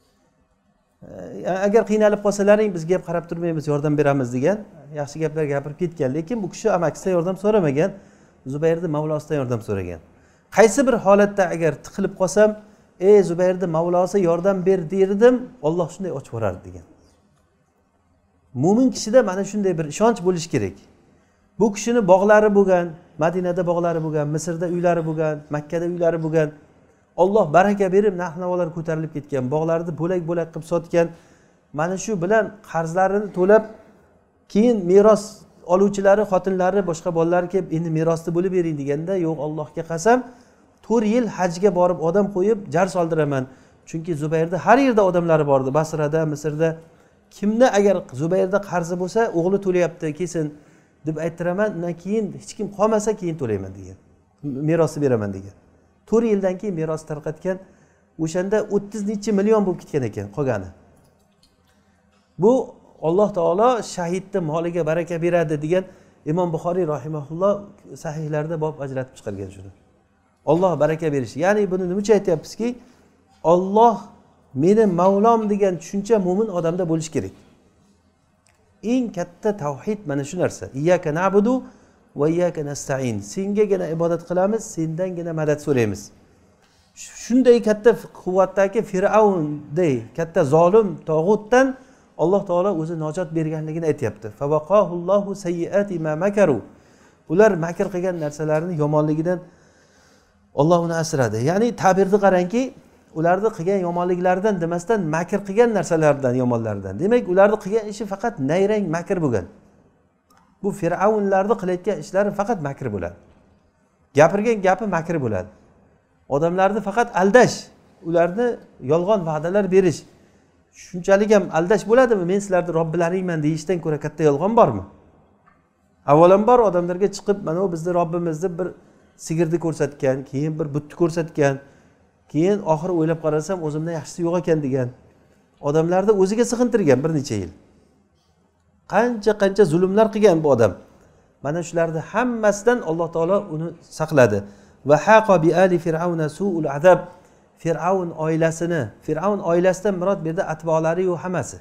Agar qiynalib qolsalaring bizga ham qarab turmaymiz, yordam beramiz degan. Yaxshi gaplar gapirib ketgan, lekin bu kishi amakisidan yordam so'ramagan, Zubayrning Mavlosidan yordam so'ragan. Qaysi bir holatda agar tiqilib qolsam, "Ey Zubayrning Mavlosi yordam ber" derdim, Alloh shunday ochib yuborardi degan. Mo'min kishida mana shunday bir ishonch bo'lish kerak. Bu kishini bog'lari bo'lgan, Madinada bog'lari bo'lgan, Misrda uylari bo'lgan, Makkada uylari bo'lgan. Alloh baraka berib, narx-navolar ko'tarilib ketgan, bog'larni bo'lak-bo'lak qilib sotgan. Mana shu bilan qarzlarini to'lab, keyin meros oluvchilari, xotinlari, boshqa bolalar kelib, endi merosni bo'lib bering deganda, yo'q, Allohga qasam, to'rt yil hajga borib odam qo'yib jar soldiraman. Chunki Zubayrda har yerda odamlari bordi, Basrada, Misrda. Kimni agar Zubayrda qarzi bo'lsa, o'g'li to'layapti, kesin deb aytiraman, undan keyin hech kim qolmasa keyin to'layman degan. Merosni beraman degan. to'rt yildan keyin meros tarqatgan. O'shanda o'ttiz necha million bo'lib ketgan ekan qolgani. Bu Alloh taolo shahidning moliga baraka beradi degan Imom Buxoriy rahimahulloh sahihlarda bob ajratib chiqargan shuni. Alloh baraka berishi. Ya'ni buni nima uchun aytyapmizki, Alloh meni Mavlom degan tushuncha mo'min odamda bo'lish kerak. Eng katta tavhid mana shu narsa. Iyyaka na'budu va iyyaka nasta'in. Sengagina ibodat qilamiz, sendangina madad so'raymiz. Shunday katta quvvatdagi Fir'avnday katta zolim tog'utdan Alloh taolo o'zi najot berganligini aytayapti. Fawaqahullohu sayyiati ma makaru. Ular makr qilgan narsalarini yomonligidan Alloh uni asradi. Ya'ni ta'birni qarangki, ularni qilgan yomonliklaridan demasdan makr qilgan narsalardan, yomonlardan. Demak, ularni qilgan ishi faqat nayrang makr bo'lgan. Bu Fir'avnlarning qilayotgan ishlari faqat makr bo'ladi. Gapirgan gapi makr bo'ladi. Odamlarni faqat aldash, ularni yolg'on va'dalar berish. Shunchalik ham aldash bo'ladimi? Men sizlarni Robbilaringman deyishdan ko'ra katta yolg'on bormi? Avvalambor odamlarga chiqib, mana bu bizni Robbimizni bir sigirni ko'rsatgan, keyin bir butni ko'rsatgan, keyin oxir o'ylab qarasam o'zimdan yaxshisi yo'q ekan degan. Odamlarni o'ziga sig'intirgan bir necha yil. Qancha-qancha zulmlar qilgan bu odam. Mana shularni hammasidan Alloh taolo uni saqladi. Va haqa bi ali fir'auna su'ul azab. Fir'avn oilasini, Fir'avn oilasidan murod bu yerda atbolari yo'q hammasi.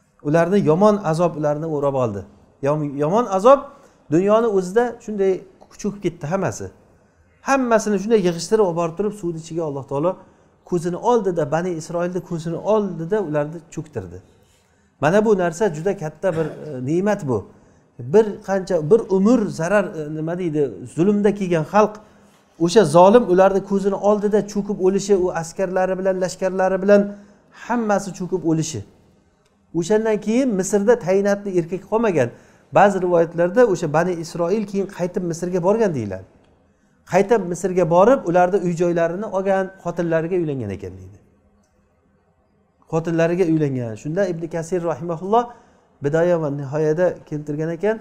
Ularni yomon azob ularni o'rab oldi. Yomon azob dunyoni o'zida shunday cho'kib ketdi hammasi. Hammasini shunday yig'ishtirib olib borib turib suvni ichiga Alloh taolo ko'zini oldida, Bani Isroilni ko'zini oldida ularni cho'ktirdi. Mana bu narsa juda katta bir ne'mat bu. Bir qancha bir umr zarar nima deydi, zulmda kelgan xalq o'sha zolim ularni ko'zini oldida cho'kib o'lishi, u askarlari bilan, lashkarlari bilan hammasi cho'kib o'lishi. O'shandan keyin Misrda tayinatli erkak qolmagan. Ba'zi rivoyatlarda o'sha Bani Isroil keyin qaytib Misrga borgan deyiladi. Qaytib Misrga borib, ularda uy-joylarini olgan, xotinlariga uylangan ekan deydi. Xotillariga uylangan. Shunda Ibn Kasir rahimahulloh Bidoya va nihoyada keltirgan ekan,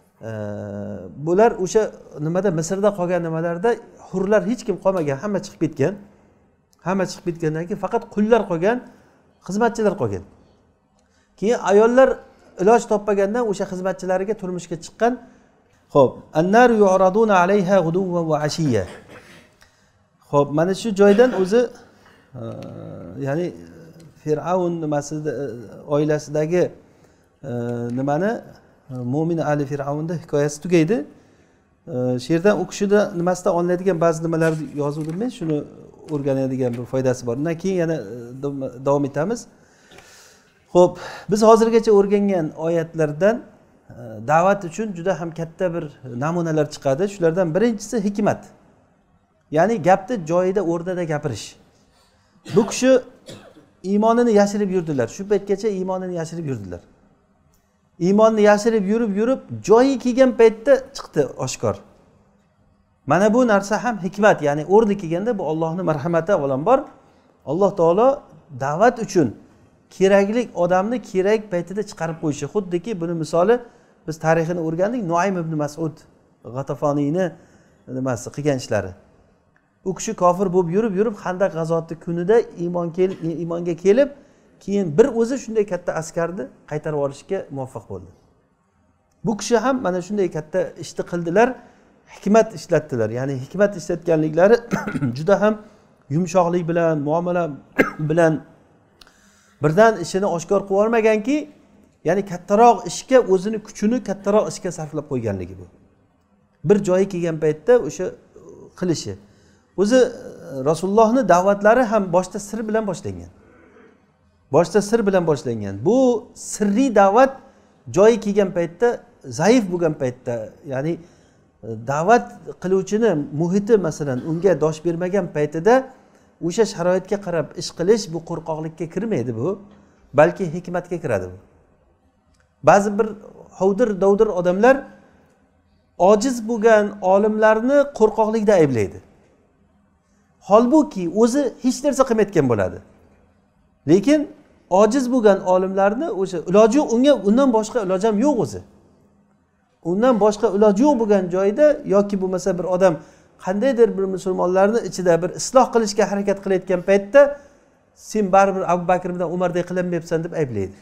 bular o'sha nimada Misrda qolgan nimalarda hurlar hech kim qolmagan, hamma chiqib ketgan. Hamma chiqib ketgandan keyin faqat qullar qolgan, xizmatchilar qolgan. Keyin ayollar iloj topmagandan o'sha xizmatchilariga turmushga chiqqan. Xo'p, annar yu'raduna alayha ghuduwan va ashiya. Xo'p, mana shu joydan o'zi ya'ni Fir'avn nimasida oilasidagi nimani Mo'min Ali Fir'avnning hikoyasi tugaydi. Shu yerdan u kishida nimasida olinadigan ba'zi nimalarni yozuvdim men, shuni o'rganadigan bir foydasi bor. Undan keyin yana davom etamiz. Xo'p, biz hozirgacha o'rgangan oyatlardan da'vat uchun juda ham katta bir namunalar chiqadi. Shulardan birinchisi hikmat. Ya'ni gapni joyida, o'rnida gapirish. Bu kishi iymonini yashirib yurdilar. Shu paytgacha iymonini yashirib yurdilar. Iymonni yashirib yurib yurib joyi kelgan paytda chiqdi oshkor. Mana bu narsa ham hikmat, ya'ni o'rni kelganda bu Allohning marhamati avvalambor. Alloh taolo da'vat uchun kerakli odamni kerak paytida chiqarib qo'yishi. Xuddiki buni misoli biz tarixini o'rgandik. Nuaym ibn Mas'ud G'atafoniyni nimasi qilgan ishlari. U kishi kofir bo'lib yurib yurib Xandaq g'azoti kunida iymon kelib iymonga kelib, keyin bir o'zi shunday katta askarni qaytarib olishga muvaffaq bo'ldi. Bu kishi ham mana shunday katta ishni qildilar, hikmat ishlatdilar. Ya'ni hikmat ishlatganliklari juda ham yumshoqlik bilan, muomala bilan birdan ishini oshkor qilib olmaganki, ya'ni kattaroq ishga o'zini kuchini kattaroq ishga sarflab qo'yganligi bu. Bir joyi kelgan paytda o'sha qilishi. O'zi Rasulullohning da'vatlari ham boshda sir bilan boshlangan. Boshda sir bilan boshlangan. Bu sirriy da'vat joyi kelgan paytda, zaif bo'lgan paytda, ya'ni da'vat qiluvchini muhiti masalan unga dosh bermagan paytida o'sha sharoitga qarab ish qilish bu qo'rqoqlikka kirmaydi bu, balki hikmatga kiradi bu. Ba'zi bir hovdir dovdir odamlar ojiz bo'lgan olimlarni qo'rqoqlikda ayblaydi. Holbuki o'zi hech narsa qilmayotgan bo'ladi. Lekin ojiz bo'lgan olimlarni o'sha iloji unga undan boshqa iloj ham yo'q o'zi. Undan boshqa iloj yo'q bo'lgan joyda yoki bo'lmasa bir odam qandaydir bir musulmonlarni ichida bir isloh qilishga harakat qilayotgan paytda sen baribir Abu Bakr bilan Umardek qilinmayapsan deb ayblaydi.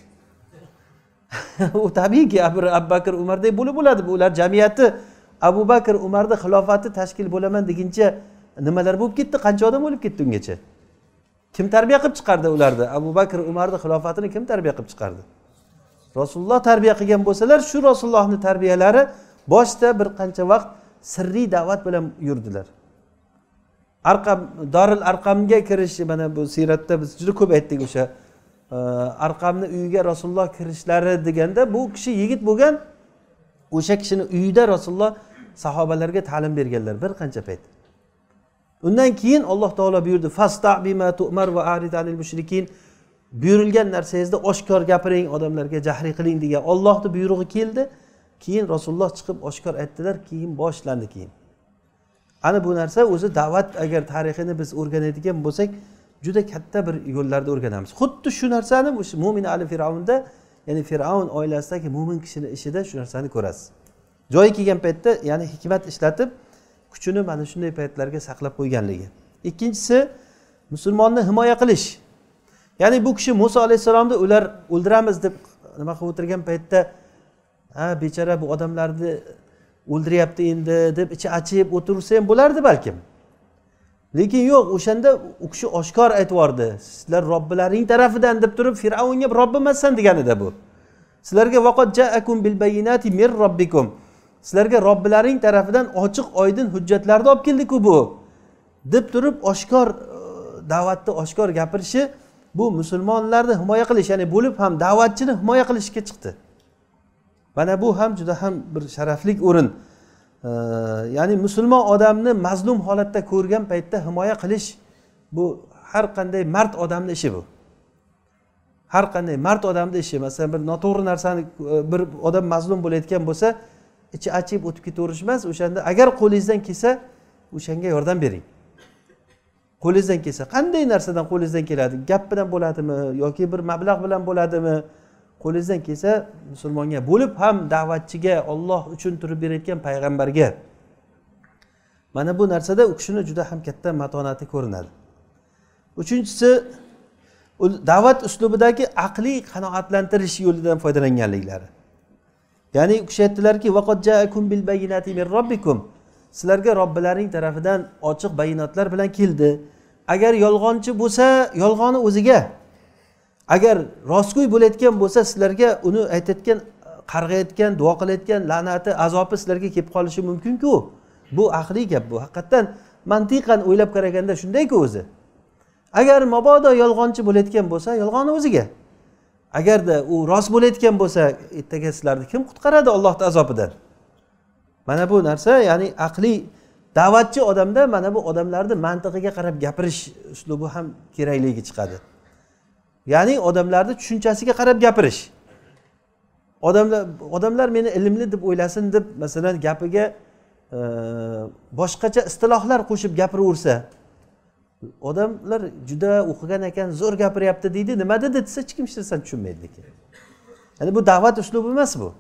U tabiiyki Abu Bakr Umardek bo'lib bo'ladi. Bu ular jamiyati Abu Bakr Umarning xilofati tashkil bo'laman deguncha nimalar bo'lib ketdi, qancha odam o'lib ketdi ungacha. Kim tarbiya qilib chiqardi ularni? Abu Bakr Umarning xilofatini kim tarbiya qilib chiqardi? Rasululloh tarbiya qilgan bo'lsalar, shu Rasulullohning tarbiyalari boshda bir qancha vaqt sirriy da'vat bilan yurdilar. Arqam Darul Arqamga kirish, mana bu siratda biz juda ko'p aytdik o'sha Arqamning uyiga Rasululloh kirishlari deganda bu kishi yigit bo'lgan, o'sha kishining uyida Rasululloh sahobalarga ta'lim berganlar bir qancha payt. Undan keyin Alloh taolo buyurdi, "Fasta' bima tu'mar va a'rid 'anil mushrikin." Buyurilgan narsangizda oshkor gapiring, odamlarga jahriy qiling degan Allohning buyrug'i keldi. Keyin Rasululloh chiqib oshkor aytdilar, keyin boshlandi keyin. Ana bu narsa o'zi da'vat agar tarixini biz o'rganadigan bo'lsak, juda katta bir yo'llarda o'rganamiz. Xuddi shu narsani o'sha Mo'min Ali Fir'avnda, ya'ni Fir'avn oilasidagi mo'min kishining ishida shu narsani ko'rasiz. Joyi kelgan paytda, ya'ni hikmat ishlatib kuchini mana shunday paytlarga saqlab qo'yganligi. Ikkinchisi musulmonni himoya qilish. Ya'ni bu kishi Musa alayhisalomni ular o'ldiramiz deb nima qilib o'tirgan paytda, ha bechara bu odamlarni o'ldiryapti endi deb ichi achib o'tirsa ham bo'lardi balkim. Lekin yo'q, o'shanda u kishi oshkor aytvordi. Sizlar Robbilaring tarafidan deb turib Fir'avnga Robbim emassan deganida bu. Sizlarga vaqot ja'akum bil bayinati mir robbikum. sizlarga Robbilaring tarafidan ochiq oydin hujjatlarni olib keldi-ku bu deb turib oshkor da'vatni oshkor gapirishi bu musulmonlarni himoya qilish, ya'ni bo'lib ham da'vatchini himoya qilishga chiqdi. Mana bu ham juda ham bir sharafli o'rin. Ya'ni musulmon odamni mazlum holatda ko'rgan paytda himoya qilish bu har qanday mard odamning ishi bu. Har qanday mard odamning ishi. Masalan, bir noto'g'ri narsani bir odam mazlum bo'layotgan bo'lsa, ichi achib o'tib ketaverish emas, o'shanda agar qo'lingizdan kelsa, o'shanga yordam bering. Qo'lingizdan kelsa, qanday narsadan qo'lingizdan keladi? Gap bilan bo'ladimi yoki bir mablag' bilan bo'ladimi? Qo'lingizdan kelsa, musulmonga bo'lib ham da'vatchiga, Alloh uchun turib berayotgan payg'ambarga. Mana bu narsada u kishini juda ham katta matonati ko'rinadi. Uchinchisi, da'vat uslubidagi aqliy qanoatlantirish yo'lidan foydalanganliklari. Ya'ni u kishi aytdilarki, "Vaqad ja'akum bil bayyinati min robbikum." Sizlarga Robbilaring tarafidan ochiq bayonotlar bilan keldi. Agar yolg'onchi bo'lsa, yolg'oni o'ziga. Agar rostgo'y bo'layotgan bo'lsa, sizlarga uni aytayotgan, qarg'ayotgan, duo qilayotgan la'nati, azobi sizlarga kelib qolishi mumkin-ku. Bu aqliy gap bu. Haqiqatan mantiqan o'ylab qaraganda shunday-ku o'zi. Agar mabodo yolg'onchi bo'layotgan bo'lsa, yolg'oni o'ziga. Agarda u rost bo'layotgan bo'lsa, ertaga sizlarni kim qutqaradi Allohning azobidan? Mana bu narsa, ya'ni aqliy da'vatchi odamda mana bu odamlarning mantiqiga qarab gapirish uslubi ham kerakligi chiqadi. Ya'ni odamlarning tushunchasiga qarab gapirish. Odamlar odamlar meni ilmli deb o'ylasin deb, masalan, gapiga e, boshqacha istilohlar qo'shib gapiraversa, odamlar juda o'qigan ekan, zo'r gapiryapti deydi. Nima dedi desa, hech kim hech narsani tushunmaydi lekin. Ya'ni bu da'vat uslubi emas bu.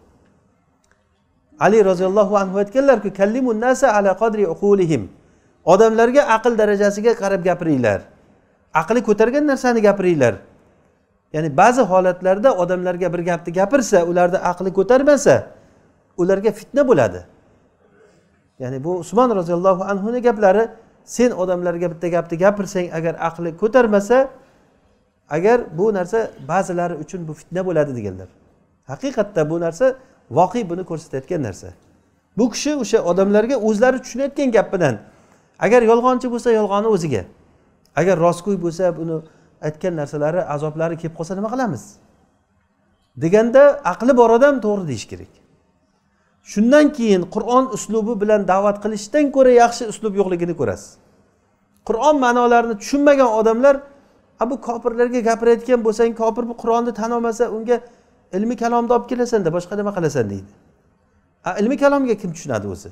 Ali roziyallohu anhu aytganlar-ku, "Kallimun nasa ala qadri uqulihim." Odamlarga aql darajasiga qarab gapiringlar. Aqli ko'targan narsani gapiringlar. Ya'ni ba'zi holatlarda odamlarga bir gapni gapirsa, ularda aqli ko'tarmasa, ularga fitna bo'ladi. Ya'ni bu Usmon roziyallohu anhuning gaplari, sen odamlarga bitta gapni gapirsang, agar aqli ko'tarmasa, agar bu narsa ba'zilari uchun bu fitna bo'ladi deganlar. Haqiqatda bu narsa voqea buni ko'rsatayotgan narsa. Bu kishi o'sha odamlarga o'zlari tushunayotgan gap bilan, agar yolg'onchi bo'lsa, yolg'oni o'ziga. Agar rostgo'y bo'lsa, buni aytgan narsalari, azoblari kelib qolsa nima qilamiz? Deganda aqli bor odam to'g'ri deyish kerak. Shundan keyin Qur'on uslubi bilan da'vat qilishdan ko'ra yaxshi uslub yo'qligini ko'rasiz. Qur'on ma'nolarini tushunmagan odamlar, "Bu kofirlarga gapirayotgan bo'lsang, kofir bu Qur'onni tan olmasa, unga ilmiy kalomni olib kelasan-da, boshqa nima qilasan" deydi. A ilmiy kalomga kim tushunadi o'zi?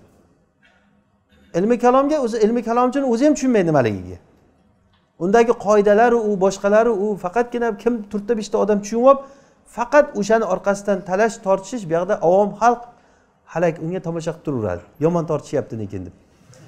Ilmiy kalomga o'zi ilmiy kalomchini o'zi ham tushunmaydi nimaligiga. Undagi qoidalar u boshqalari u faqatgina kim turtib ishda odam tushunib olib, faqat o'shani orqasidan talash, tortishish, bu yerda avom xalq halak unga tomosha qilib turaveradi. Yomon tortishyapti lekin deb.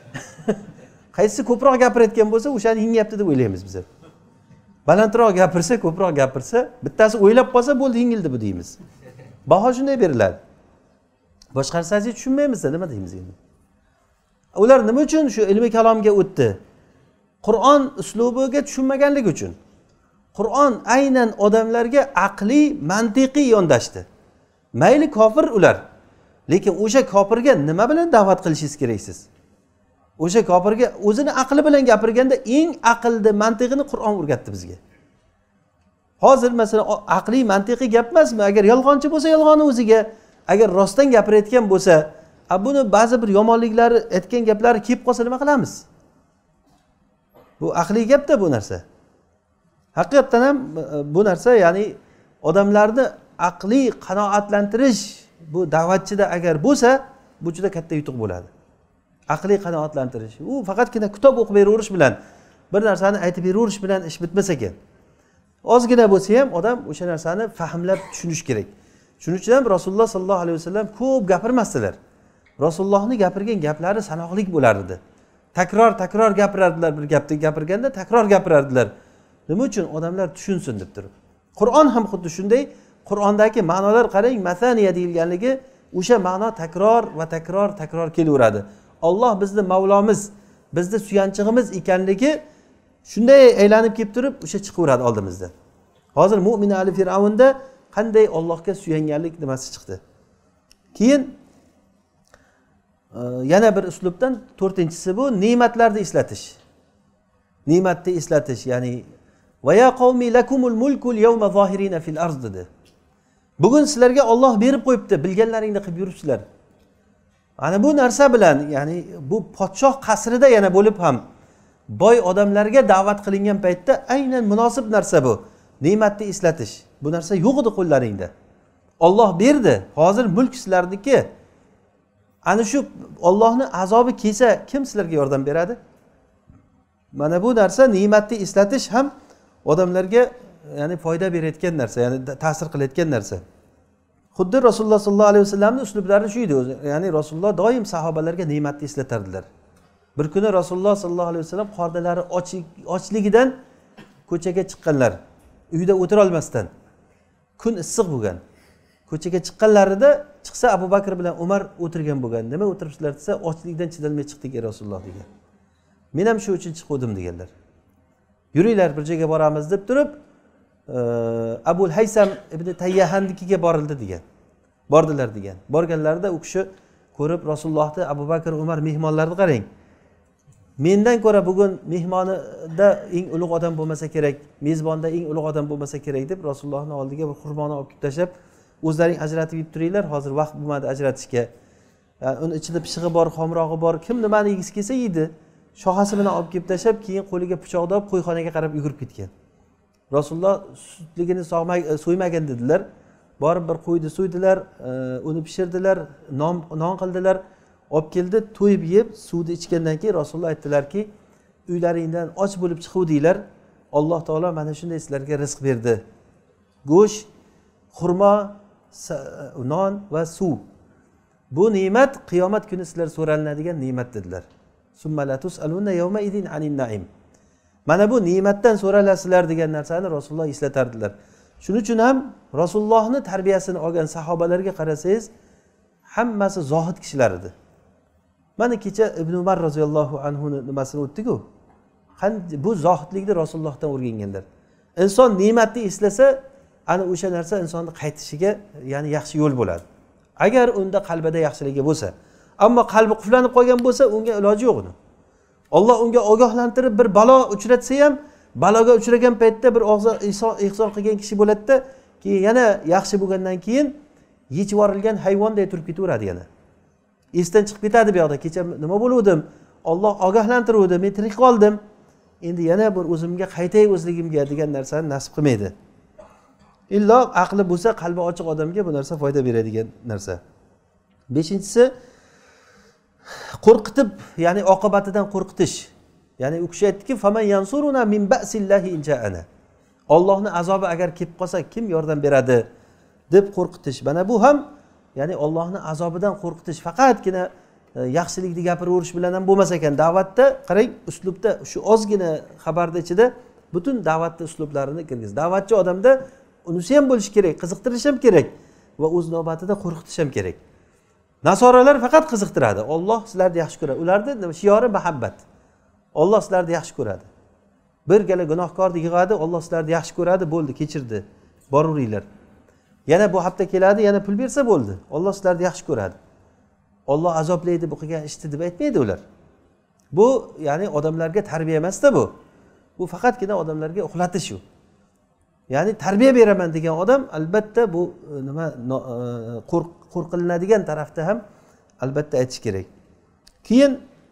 Qaysi ko'proq gapirayotgan bo'lsa, o'shani yengayapti deb o'ylaymiz biz. Balandroq gapirsa, ko'proq gapirsa, bittasi o'ylab qolsa bo'ldi, yengildi bu deymiz. Baho shunday beriladi. Boshqarsangiz tushunmaymiz, nima deymiz endi? Ular nima uchun shu ilmiy kalomga o'tdi? Qur'on uslubiga tushunmaganligi uchun. Qur'on aynan odamlarga aqliy, mantiqiy yondashdi. Mayli kofir ular, lekin o'sha kofirga nima bilan da'vat qilishingiz kerak siz? O'sha kofirga o'zini aqli bilan gapirganda eng aqlli, mantiqini Qur'on o'rgatdi bizga. Hozir masalan aqliy, mantiqiy gap emasmi? Agar yolg'onchi bo'lsa, yolg'oni o'ziga. Agar rostdan gapirayotgan bo'lsa, buni ba'zi bir yomonliklari, aytgan gaplari kelib qolsa nima qilamiz? Bu aqliy gapda bu narsa. Haqiqatan ham bu narsa, ya'ni odamlarni aqliy qanoatlantirish bu da'vatchida agar bo'lsa, bu juda katta yutuq bo'ladi. Aqliy qanoatlantirish. U faqatgina kitob o'qib beraverish bilan, bir narsani aytib beraverish bilan ish bitmas ekan. Ozgina bo'lsa ham odam o'sha narsani fahmlab tushunish kerak. Shuning uchun ham Rasululloh sallallohu alayhi vasallam ko'p gapirmasdilar. Rasulullohning gapirgan gaplari sanoqli bo'lar edi. Takror takror gapirardilar, bir gapni gapirganda takror gapirardilar. Nima uchun? Odamlar tushunsin deb turib. Qur'on ham xuddi shunday. Qur'ondagi ma'nolar qarang, masaniya deyilganligi o'sha ma'no takror va takror takror kelaveradi. Alloh bizni Mavlomiz, bizni suyanchig'imiz ekanligi shunday aylanib kelib turib o'sha chiqaveradi oldimizda. Hozir Mu'min Ali Fir'avnda qanday Allohga suyanganlik nimasi chiqdi. Keyin yana bir uslubdan to'rtinchisi bu ne'matlarni eslatish. Ne'matni eslatish, ya'ni va ya qavmi lakumul mulkul yawma zohirina fil arz dedi. Bugun sizlarga Alloh berib qo'yibdi, bilganlaringni qilib yuribsizlar. Ana bu narsa bilan, ya'ni bu podshoh qasrida yana bo'lib ham boy odamlarga da'vat qilingan paytda aynan munosib narsa bu. Ne'matni eslatish. Bu narsa yo'q edi qo'llaringda. Alloh berdi. Hozir mulk sizlarniki. Ana shu Allohning azobi kelsa kim sizlarga yordam beradi? Mana bu narsa ne'matni eslatish ham odamlarga ya'ni foyda berayotgan narsa, ya'ni ta'sir qilayotgan narsa. Xuddi Rasululloh sollallohu alayhi vasallamning uslublari shu edi. Ya'ni Rasululloh doim sahobalarga ne'matni eslatardilar. Bir kuni Rasululloh sollallohu alayhi vasallam qordalari ochligidan ko'chaga chiqqanlar. Uyda o'tira olmasdan. Kun issiq bo'lgan. Ko'chaga chiqqanlarida chiqsa Abu Bakr bilan Umar o'tirgan bo'lgan. Nima o'tiribsizlar desa, ochlikdan chidolmay chiqdik ey Rasululloh degan. Men ham shu uchun chiqdim deganlar. Yuringlar bir joyga boramiz deb turib, Abul Haysam ibn Tayyahandikiga borildi degan. Bordilar degan. Borganlarida u kishi ko'rib Rasulullohni, Abu Bakr, Umar mehmonlarni qarang. Mendan ko'ra bugun mehmonida eng ulug' odam bo'lmasa kerak, mezbonda eng ulug' odam bo'lmasa kerak deb Rasulullohning oldiga bir xurmoni olib kelib tashlab, o'zlaring ajratib yeb turinglar, hozir vaqt bo'lmadi ajratishga. Yani uni ichida pishig'i bor, xomrog'i bor, kim nimani yegisi kelsa yeydi. Shohasi bilan olib kelib tashlab, keyin qo'liga pichoqni olib qo'yxonaga qarab yugurib ketgan. Rasululloh sutligini so'ymagan dedilar. Borib bir qo'yni so'ydilar, uni pishirdilar, non non qildilar. Olib keldi, to'yib yeb, suvni ichgandan keyin Rasululloh aytdilarki, uylaringdan och bo'lib chiquvdinglar. Alloh taolo mana shunday sizlarga rizq berdi. Go'sht, xurmo, non va suv. Bu ne'mat qiyomat kuni sizlar so'ralinadigan ne'mat dedilar. Summa la tusaluna yawma idin anin na'im. Mana bu ne'matdan so'ralasizlar degan narsani Rasululloh eslatardilar. Shuning uchun ham Rasulullohning tarbiyasini olgan sahobalarga qarasangiz, hammasi zohid kishilar edi. Mana kecha Ibn Umar roziyallohu anhu nimasini o'tdi-ku. Bu zohidlikni Rasulullohdan o'rganganlar. Inson ne'matni eslasa, ana o'sha narsa insonni qaytishiga, ya'ni yaxshi yo'l bo'ladi. Agar unda qalbida yaxshiligi bo'lsa, ammo qalbi quflanib qolgan bo'lsa, unga iloji yo'q uni. Alloh unga ogohlantirib bir balo uchratsa ham, baloga uchragan paytda bir og'zor ihson qilgan kishi bo'ladi-da, keyin yana yaxshi bo'lgandan keyin yechib yuborilgan hayvonday turib ketaveradi yana. Esdan chiqib ketadi bu yoqda. Kecha nima bo'luvdim? Alloh ogohlantiruvdi, men tirik qoldim. Endi yana bir o'zimga qaytay o'zligimga degan narsani nasib qilmaydi. Illo aqli bo'lsa, qalbi ochiq odamga bu narsa foyda beradigan narsa. beshinchisi qo'rqitib, ya'ni oqibatidan qo'rqitish. Ya'ni u kishi aytdiki, "Faman yansuruna min ba'sillahi in ja'ana." Allohning azobi agar kelib qolsa, kim yordam beradi deb qo'rqitish. Mana bu ham ya'ni Allohning azobidan qo'rqitish. Faqatgina yaxshilikni gapiraverish bilan ham bo'lmas ekan. Da'vatda qarang, uslubda shu ozgina xabarda ichida butun da'vatning uslublarini kirgiz. Da'vatchi odamda unisi ham bo'lishi kerak, qiziqtirish ham kerak va o'z navbatida qo'rqitish ham kerak. Nasoralar faqat qiziqtiradi. Alloh sizlarni yaxshi ko'radi. Ularning shiori muhabbat. Alloh sizlarni yaxshi ko'radi. Bir gala gunohkorni yig'adi, Alloh sizlarni yaxshi ko'radi, bo'ldi, kechirdi. Boruringlar. Yana bu hafta keladi, yana pul bersa bo'ldi. Alloh sizlarni yaxshi ko'radi. Alloh azoblaydi bu qilgan ishni deb aytmaydi ular. Bu ya'ni odamlarga tarbiya emas-da bu. Bu faqatgina odamlarga uxlatish shu. Ya'ni tarbiya beraman degan odam albatta bu nima qo'rqilinadigan tarafda ham albatta aytish kerak. Keyin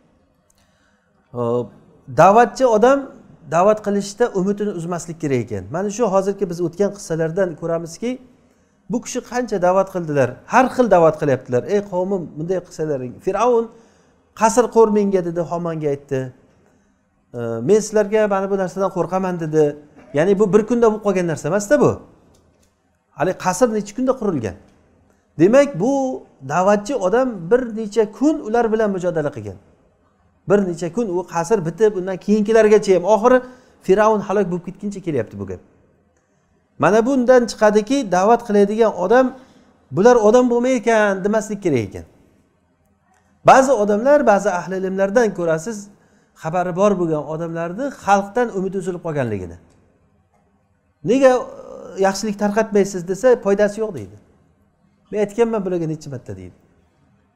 da'vatchi odam da'vat qilishda umidini uzmaslik kerak ekan. Mana shu hozirgi biz o'tgan qissalardan ko'ramizki, bu kishi qancha da'vat qildilar, har xil da'vat qilyaptilar. Ey qavmim, bunday qilsalaring. Fir'avn qasr qo'r menga dedi, Homonga aytdi. Men sizlarga mana bu narsadan qo'rqaman dedi. Ya'ni bu bir kunda bo'lib qolgan narsa emas-da bu. Hali qasr necha kunda qurilgan. Demak, bu da'vatchi odam bir necha kun ular bilan mujodala qilgan. Bir necha kun u qasr bitib, undan keyingilargacha ham oxiri Fir'avn halok bo'lib ketguncha kelyapti bu gap. Mana bundan chiqadiki, da'vat qiladigan odam bular odam bo'lmay ekan demaslik kerak ekan. Ba'zi odamlar, ba'zi ahli ilmlardan ko'rasiz, xabari bor bo'lgan odamlarni xalqdan umid uzilib qolganligini. Nega yaxshilik tarqatmaysiz desa, foydasi yo'q deydi. Men aytganman bularga necha marta deydi.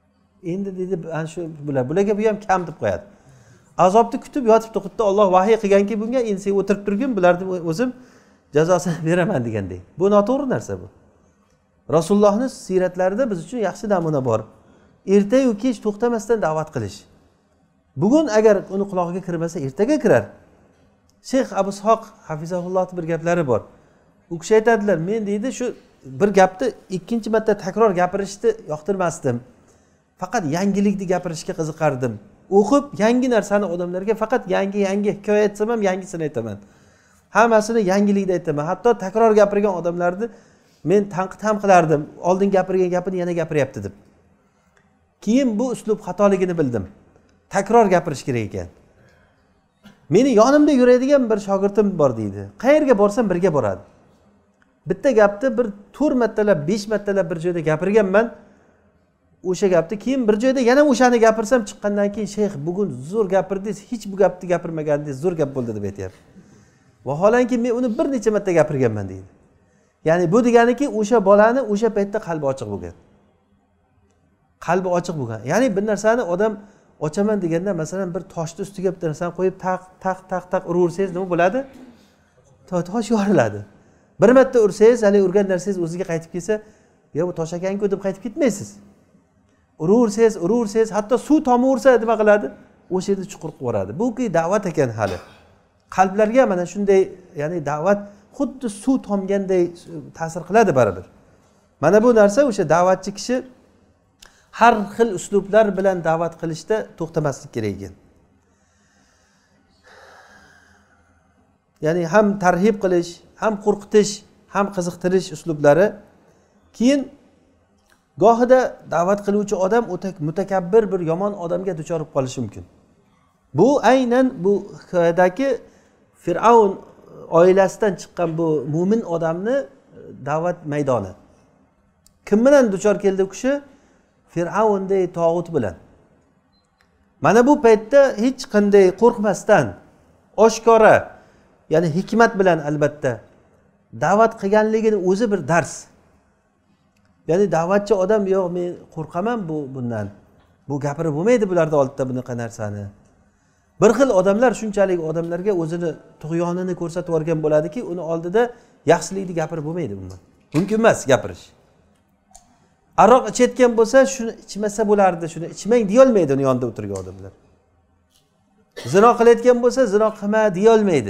endi dedi ana shu bular bularga bu ham kam deb qo'yadi. Azobni kutib yotibdi, xuddi Alloh vahiy qilganki bunga endi sen o'tirib turgin, bularni o'zim jazosini beraman degandek. Bu noto'g'ri narsa bu. Rasulullohning siyratlarida biz uchun yaxshi namuna bor. Erta-yu kech to'xtamasdan da'vat qilish. Bugun agar uni quloqiga kirmasa, ertaga kirar. Sheyx Abu Ishoq hafizahullohning bir gaplari bor. U kishi aytadilar, men deydi shu bir gapni ikkinchi marta takror gapirishni yoqtirmasdim. Faqat yangilikni gapirishga qiziqardim. O'qib yangi narsani odamlarga faqat yangi yangi hikoya aytsam ham yangisini aytaman. Hammasini yangilikda aytaman. Hatto takror gapirgan odamlarni men tanqid ham qilardim. Oldin gapirgan gapini yana gapiryapti deb. Keyin bu uslub xatoligini bildim. Takror gapirish kerak ekan. Meni yonimda yuradigan bir shogirdim bor deydi. Qayerga borsam birga boradi. Bitta gapni bir to'rt martalab, besh martalab bir joyda gapirganman. O'sha gapni keyin bir joyda yana o'shani gapirsam chiqqandan keyin sheyx bugun zo'r gapirdingiz, hech bu gapni gapirmagandingiz, zo'r gap bo'ldi deb aytayapti. Vaholanki men uni bir necha marta gapirganman deydi. Ya'ni bu deganiki o'sha bolani o'sha paytda qalbi ochiq bo'lgan. Qalbi ochiq bo'lgan. Ya'ni bir narsani odam ochaman deganda, masalan bir toshni ustiga bitta narsani qo'yib taq taq taq taq uraversangiz nima bo'ladi? Tosh yoriladi. Bir marta ursangiz, hali urgan narsangiz o'ziga qaytib kelsa, "Ya bu tosh ekan-ku" deb qaytib ketmaysiz. Uraversangiz, uraversangiz, hatto suv tomaversa nima qiladi? O'sha yerda chuqur qilib yuboradi. Bu-ki da'vat ekan hali. Qalblarga mana shunday, ya'ni da'vat xuddi suv tomganday ta'sir qiladi baribir. Mana bu narsa o'sha da'vatchi kishi har xil uslublar bilan da'vat qilishda to'xtamaslik kerak ekan. Ya'ni ham tarhib qilish, ham qo'rqitish, ham qiziqtirish uslublari. Keyin gohida da'vat qiluvchi odam o'ta mutakabbir bir yomon odamga duchor bo'lib qolishi mumkin. Bu aynan bu hikoyadagi Fir'avn oilasidan chiqqan bu mu'min odamni da'vat maydoni. Kim bilan duchor keldi u kishi? Fir'avnday tog'ut bilan. Mana bu paytda hech qanday qo'rqmasdan, oshkora, ya'ni hikmat bilan albatta da'vat qilganligini o'zi bir dars. Ya'ni da'vatchi odam yo'q, men qo'rqaman bu bundan. Bu gapirib bo'lmaydi bularda oldida bunaqa narsani. Bir xil odamlar shunchalik odamlarga o'zini tug'yonini ko'rsatib yorgan bo'ladiki, uni oldida yaxshilikni gapirib bo'lmaydi bundan. Mumkin emas gapirish. Aroq ichayotgan bo'lsa, shuni ichmasa bo'lardi, shuni ichmang deya olmaydi uni yonida o'tirgan odamlar. Zino qilayotgan bo'lsa, zino qilma deya olmaydi.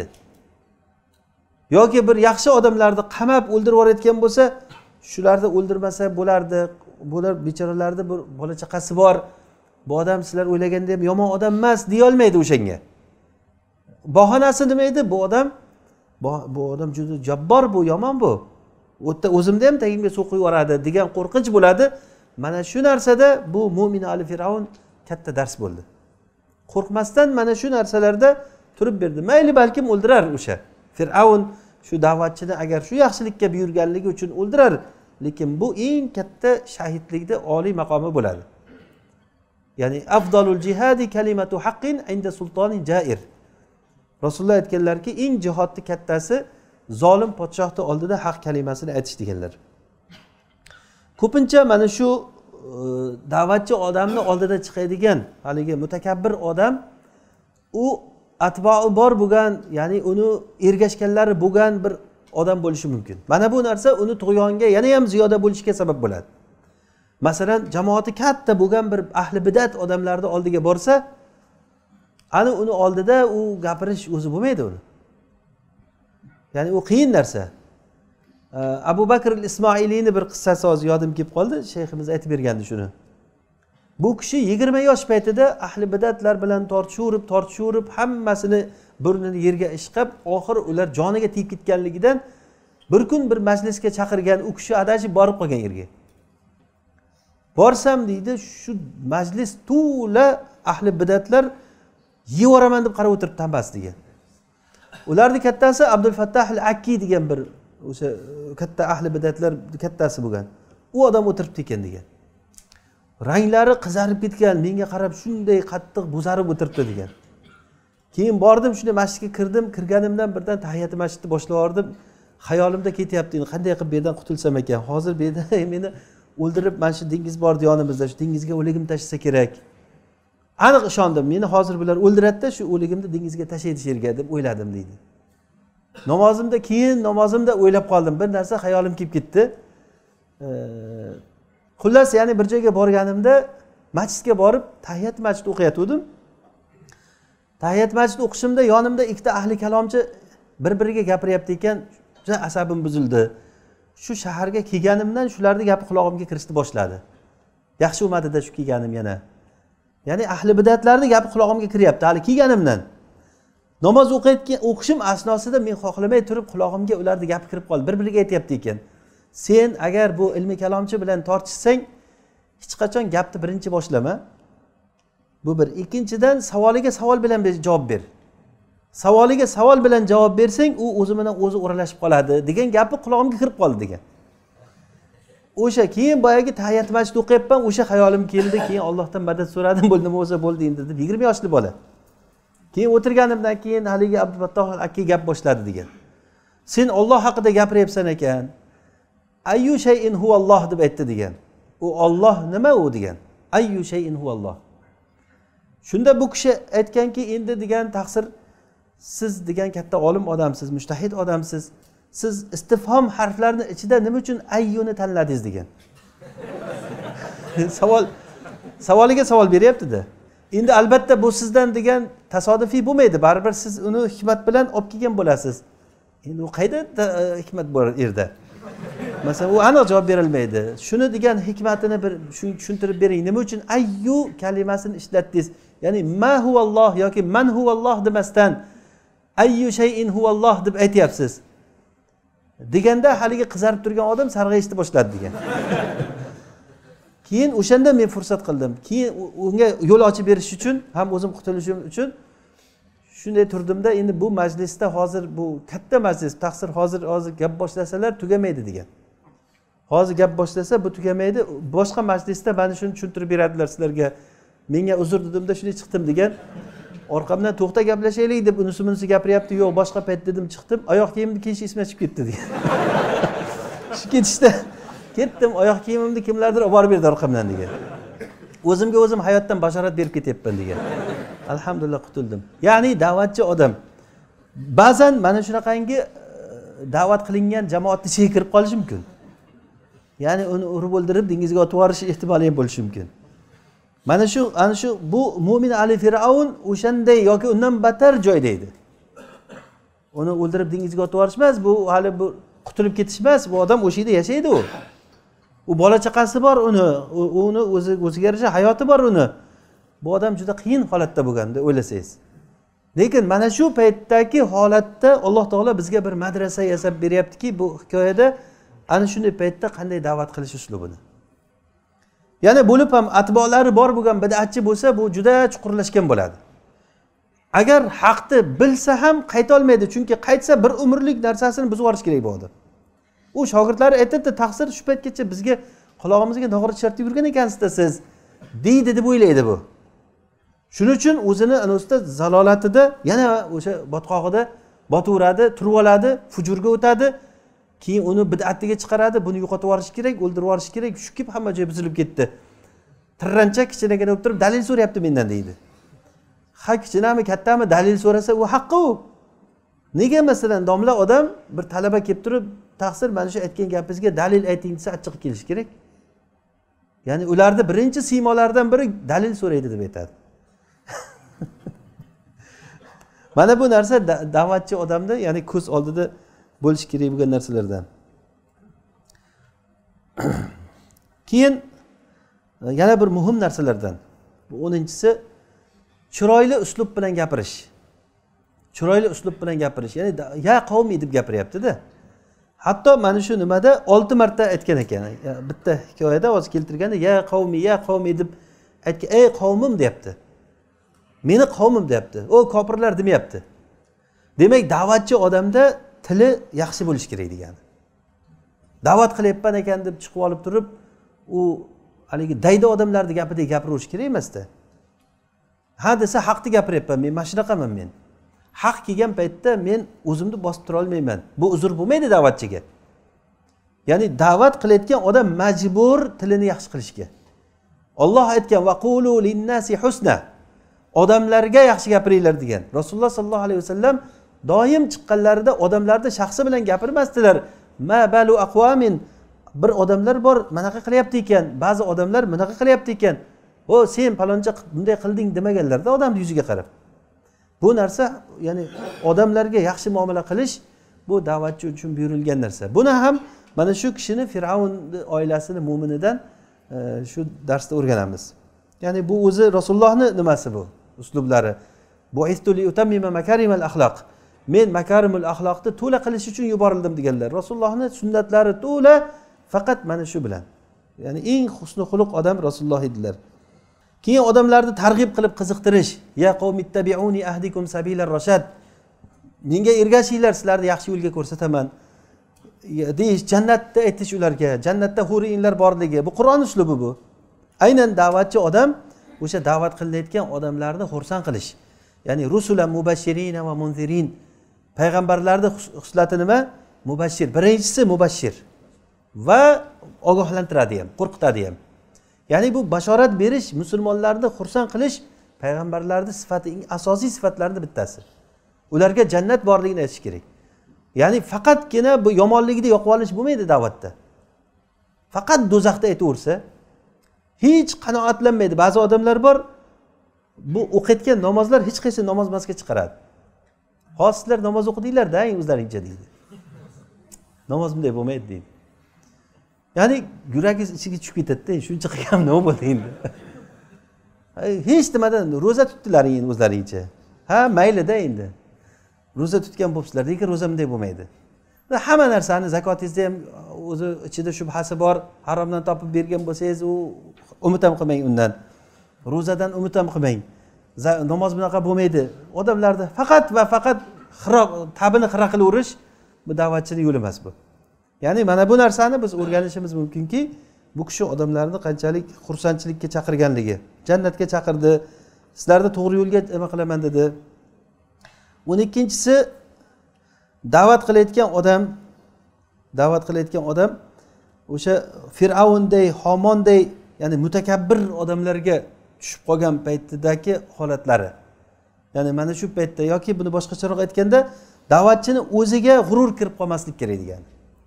Yoki bir yaxshi odamlarni qamab o'ldirib yorayotgan bo'lsa, shularni o'ldirmasa bo'lardi. Bular bechoralarda bir bola chaqasi bor. Bu odam sizlar o'ylaganda ham yomon odam emas deya olmaydi o'shanga. Bahonasi nima edi? Bu odam bu odam juda jabbor, bu yomon bu. O'tda o'zimda ham tagimga suv quyib yoradi degan qo'rqinch bo'ladi. Mana shu narsada bu Mu'min Ali Fir'avn katta dars bo'ldi. Qo'rqmasdan mana shu narsalarda turib berdi. Mayli balkim o'ldirar o'sha. Fir'avn shu da'vatchini agar shu yaxshilikka buyurganligi uchun o'ldirar, lekin bu eng katta shahidlikda oliy maqomi bo'ladi. Ya'ni afdalul jihadi kalimatu haqqin inda sultonin jair. Rasululloh aytganlarki, eng jihodni kattasi zolim podshohning oldida haq kalimasini aytish deganlar. Ko'pincha mana shu da'vatchi odamni oldida chiqadigan haligi mutakabbir odam, u atboi bor bo'lgan, ya'ni uni ergashganlari bo'lgan bir odam bo'lishi mumkin. Mana bu narsa uni tug'yonga yana ham ziyoda bo'lishiga sabab bo'ladi. Masalan, jamoati katta bo'lgan bir ahli bidat odamlarning oldiga borsa, ana uni oldida u gapirish o'zi bo'lmaydi uni. Ya'ni u qiyin narsa. Abu Bakr al-Ismoiliyni bir qissasi hozir yodim kelib qoldi, shayximiz aytib bergandi shuni. Bu kishi yigirma yosh paytida ahli bidatlar bilan tortishib, tortishib, hammasini burnini yerga ishqab, oxir ular joniga tegib ketganligidan bir kun bir majlisga chaqirgan u kishi adashib borib qolgan yerga. Borsam deydi, shu majlis to'la ahli bidatlar yevoraman deb qarab o'tirib tambas degan. Ularning kattasi Abdul Fattah al-Akki degan bir o'sha katta ahli bidatlar kattasi bo'lgan. U odam o'tiribdi ekan degan. Ranglari qizarib ketgan, menga qarab shunday qattiq bo'zarib o'tiribdi degan. Keyin bordim, shunday masjidga kirdim, kirganimdan birdan tahiyati masjidni boshlab yordim. Xayolimda ketyapti, qanday qilib bu yerdan qutulsam ekan. Hozir bu yerda meni o'ldirib mana shu dengiz bor yonimizda, shu dengizga o'ligim tashlasa kerak. Aniq ishondim, meni hozir bular o'ldiradida shu o'ligimni dengizga tashlaydi yerga deb o'yladim deydi. Namozimda keyin namozimda o'ylab qoldim, bir narsa xayolim kelib ketdi. Xullas, ya'ni bir joyga borganimda masjidga borib tahiyat masjid o'qiyotgandim. Tahiyat masjid o'qishimda yonimda ikkita ahli kalomchi bir-biriga gapiryapti ekan, juda asabim buzildi. Shu shaharga kelganimdan shularning gapi quloqimga kirishni boshladi. Yaxshi bo'lmadi-da shu kelganim yana. Ya'ni ahli bidatlarning gapi quloqimga kiryapti hali kelganimdan. Namoz o'qiyotgan o'qishim asnosida men xohlamay turib quloqimga ularning gapi kirib qoldi. Bir-biriga aytayapti ekan. Sen agar bu ilmiy kalomchi bilan tortishsang, hech qachon gapni birinchi boshlama. Bu bir. Ikkinchidan savoliga savol bilan javob ber. Savoliga savol bilan javob bersang, u o'zi bilan o'zi o'ralashib qoladi degan gapi quloqimga kirib qoldi degan. O'sha keyin boyagi tahiyat masjid o'qiyapman, o'sha xayolim keldi, keyin Allohdan madad so'radim, bo'ldi nima bo'lsa bo'ldi endi deb yigirma yoshli bola. Keyin o'tirganimdan keyin haligi Abdulfattoh aka gap boshladi degan. Sen Alloh haqida gapiryapsan ekan. Ayyu shay'in huvalloh deb aytdi degan. U Alloh nima u degan. Ayyu shay'in huvalloh. Shunda bu kishi aytganki, endi degan taqsir siz degan katta olim odamsiz, mujtahid odamsiz. Siz istifhom harflarini ichida nima uchun ayyuni tanladingiz degan. Savol savoliga savol beryapti-da. Endi albatta bu sizdan degan tasodifiy bo'lmaydi. Baribir siz uni hikmat bilan olib kelgan bo'lasiz. Endi u qayda hikmat bor yerda? Masalan, u aniq javob berilmaydi. Shuni degan hikmatini bir tushuntirib bering. Nima uchun ayyu kalimasini ishlatdingiz? Ya'ni ma huvalloh yoki man huvalloh demasdan ayyu shay'in huvalloh deb aytyapsiz. Deganda haligi qizarib turgan odam sarg'ayishni boshladi degan. Keyin o'shanda men fursat qildim. Keyin unga yo'l ochib berish uchun, ham o'zim qutulishim uchun shunday turdimda, endi bu majlisda hozir bu katta majlis, taqsir hozir hozir gap boshlasalar tugamaydi degan. Hozir gap boshlasa bu tugamaydi. Boshqa majlisda mana shuni tushuntirib beradilar sizlarga. Menga uzr dedimda shunday chiqdim degan. Orqamdan to'xta gaplashaylik deb unisi bunisi gapiryapti. Yo'q, boshqa payt dedim chiqdim. Oyoq kiyimimni kiyish esime chiqib ketdi degan. Shu ketishda ketdim, oyoq kiyimimni kimlardir olib borib berdi orqamdan degan. O'zimga o'zim hayotdan bashorat berib ketyapman degan. Alhamdulillah qutuldim. Ya'ni da'vatchi odam ba'zan mana shunaqangi da'vat qilingan jamoatni ichiga kirib qolishi mumkin. Ya'ni uni urib o'ldirib dengizga otib yuborish ehtimoli ham bo'lishi mumkin. Mana shu ana shu bu Mu'min Ali Fir'aun o'shanday yoki undan battar joyda edi. Uni o'ldirib dengizga otib yuborish emas, bu hali bu qutulib ketish emas, bu odam o'sha yerda yashaydi u. U bola chaqasi bor uni, uni o'zi o'ziga yarasha hayoti bor uni. Bu odam juda qiyin holatda bo'lganda o'ylasangiz. Lekin mana shu paytdagi holatda Alloh taolo bizga bir madrasa yasab beryaptiki, bu hikoyada ana shunday paytda qanday da'vat qilish uslubini. Yana bo'lib ham atbolari bor bo'lgan bid'atchi bo'lsa, bu juda chuqurlashgan bo'ladi. Agar haqni bilsa ham qayta olmaydi, chunki qaytsa bir umrlik narsasini buzib yuborish kerak bu odam. U shogirdlari aytdi, taqsir shu paytgacha bizga qulog'imizga dog'ri chartib yurgan ekansiz-da siz, deydi deb o'ylaydi bu. Shuning uchun o'zini anosida zalolatida yana o'sha botqog'ida botaveradi, turib oladi, fujurga o'tadi. Keyin uni bid'atiga chiqaradi, buni yo'qotib yuborish kerak, o'ldirib yuborish kerak. Shu kib hamma joy buzilib ketdi. Tirranchak kichkinagina bo'lib turib dalil so'rayapti mendan deydi. Ha, kichkinami, kattami dalil so'rasa u haqqi u. Nega masalan domla odam bir talaba kelib turib, taqsir mana shu aytgan gapingizga dalil ayting desa achchiq kelish kerak. Ya'ni ularda birinchi siymolardan biri dalil so'raydi deb aytadi. Mana bu narsa da'vatchi odamda, ya'ni ko'z oldida bo'lish kerak bo'lgan narsalardan. Keyin yana bir muhim narsalardan. Bu o'ninchisi chiroyli uslub bilan gapirish. Chiroyli uslub bilan gapirish. Ya'ni ya qavmi deb gapiryapti-da. Hatto mana shu nimada olti marta aytgan ekan. Bitta hikoyada o'zi keltirganda ya qavmi, ya qavmi deb aytgan, ey qavmim deyapti. Meni qavmim deyapti. O kofirlar demayapti. Demak, da'vatchi odamda tili yaxshi bo'lish kerak degani. Da'vat qilyapman ekan deb chiqib olib turib, u haligi dayda odamlarning gapidek gapirish kerak emas-da. Ha desa haqni gapiryapman, men mashraqaman men. Haq kelgan paytda men o'zimni bosib tura olmayman. Bu uzr bo'lmaydi da'vatchiga. ya'ni da'vat qilayotgan odam majbur tilini yaxshi qilishga. Alloh aytgan va qulu linnasi husna, odamlarga yaxshi gapiringlar degan. Rasululloh sollallohu alayhi vasallam doim chiqqanlarida odamlarni shaxsi bilan gapirmasdilar. Ma balu aqwamin, bir odamlar bor manaqa qilyapti ekan, ba'zi odamlar bunaqa qilyapti ekan, o sen paloncha bunday qilding demaganlarda odamning yuziga qarab. Bu narsa ya'ni odamlarga yaxshi muomala qilish bu da'vatchi uchun buyurilgan narsa. Buni ham mana shu kishini Fir'avn oilasini mo'minidan shu darsda o'rganamiz. Ya'ni bu o'zi Rasulullohning nimasi bu? Uslublari. Bu'istu li utammima makarimal axloq. Men makarimul axloqni to'la qilish uchun yuborildim deganlar. Rasulullohning sunnatlari to'la faqat mana shu bilan. Ya'ni eng husni xuluq odam Rasululloh edilar. Keyin odamlarni targ'ib qilib qiziqtirish. Ya qawmittabi'uni ahdikum sabilar rashad. Menga ergashinglar, sizlarni yaxshi yo'lga ko'rsataman. Deyish, jannatda aytish ularga, jannatda huriinlar borligi. Bu Qur'on uslubi bu. Aynan da'vatchi odam o'sha da'vat qilayotgan odamlarni xursand qilish. Ya'ni rusulan mubashshirina va munzirin. Payg'ambarlarning xuslati nima? Mubashshir. Birinchisi mubashshir va ogohlantiradi ham, qo'rqitadi ham. Ya'ni bu bashorat berish, musulmonlarni xursand qilish payg'ambarlarning sifati, eng asosiy sifatlaridan bittasi. Ularga jannat borligini aytish kerak. Ya'ni faqatgina bu yomonligini yoqib olish bo'lmaydi da'vatda. Faqat do'zaxda aytaversa, hech qanoatlanmaydi. Ba'zi odamlar bor, bu o'qiyotgan namozlar hech qaysi namoz emasga chiqaradi. Hozir sizlar namoz o'qidinglar-da, o'zlaringcha deydi. Namoz bunday bo'lmaydi deydi. Ya'ni yuragingiz ichiga tushib ketadi-da, shuncha qilgan nima bo'ldi endi? Hech nimadan roza tutdilaring endi o'zlaringcha. Ha, mayli-da endi. Roza tutgan bo'libsizlar, lekin roza bunday bo'lmaydi. Hamma narsani zakotingizni ham o'zi ichida shubhasi bor, haromdan topib bergan bo'lsangiz, u umid ham qilmang undan. Rozadan umid ham qilmang. Namoz bunaqa bo'lmaydi. Odamlarda faqat va faqat xiroq, tabini xira qilaverish bu da'vatchining yo'li emas bu. Ya'ni mana bu narsani biz o'rganishimiz mumkinki, bu kishi odamlarni qanchalik xursandchilikka chaqirganligi, jannatga chaqirdi, sizlarni to'g'ri yo'lga nima qilaman dedi. o'n ikkinchisi da'vat qilayotgan odam, da'vat qilayotgan odam o'sha Fir'avnday, Homonday, ya'ni mutakabbir odamlarga tushib qolgan paytidagi holatlari. Ya'ni mana shu paytda yoki buni boshqacharoq aytganda, da'vatchini o'ziga g'urur kirib qolmaslik kerak degan.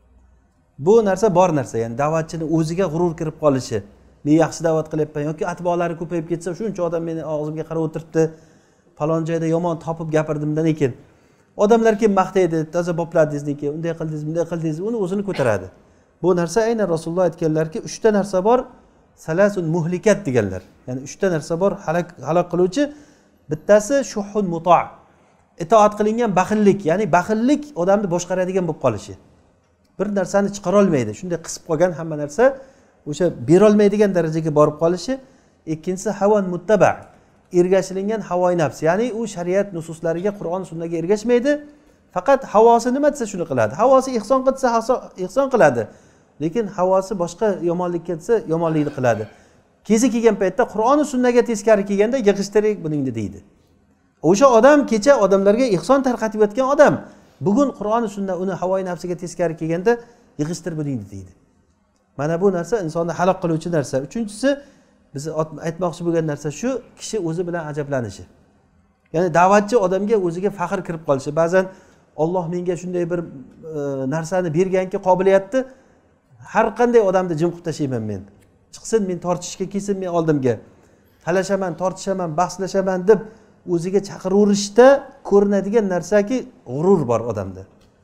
Bu narsa bor narsa, ya'ni da'vatchini o'ziga g'urur kirib qolishi. Men yaxshi da'vat qilyapman yoki atbolari ko'payib ketsa, shuncha odam meni og'zimga qarab o'tiribdi, falon joyda yomon topib gapirdimdan ekan. Odamlar kim maqtaydi, toza bopladingizniki, unday qildingiz, bunday qildingiz, uni o'zini ko'taradi. Bu narsa aynan Rasululloh aytganlarki, uchta narsa bor, salasun muhlikat deganlar. Ya'ni uchta narsa bor, halok halok qiluvchi. Bittasi shuhun muto'. Itoat qilingan baxillik, ya'ni baxillik odamni boshqaradigan bo'lib qolishi. Bir narsani chiqara olmaydi, shunday qisib qolgan hamma narsa o'sha bera olmaydigan darajaga borib qolishi. Ikkinchisi havan muttaba'. Ergashilingan havoy nafs, ya'ni u shariat nususlariga, Qur'on sunnaga ergashmaydi, faqat havosi nima desa shuni qiladi. Havosi ihson qilsa ihson qiladi, lekin havosi boshqa yomonlikka desa yomonlikni qiladi. Kezi kelgan paytda Qur'on sunnaga teskari kelganda yig'ishtiring buningni deydi. O'sha odam kecha odamlarga ihson tarqatib o'tgan odam, bugun Qur'on sunna uni havoy nafsiga teskari kelganda yig'ishtir buningni deydi. Mana bu narsa insonni halok qiluvchi narsa. Uchinchisi biz aytmoqchi bo'lgan narsa shu, kishi o'zi bilan ajablanishi. Ya'ni da'vatchi odamga o'ziga faxr kirib qolishi. Ba'zan Alloh menga shunday bir e, narsani berganki, qobiliyatni har qanday odamni jim qilib tashlayman men. Chiqsin men tortishga kelsin men oldimga. Talashaman, tortishaman, bahslashaman deb o'ziga chaqiraverishda ko'rinadigan narsaki g'urur bor odamda.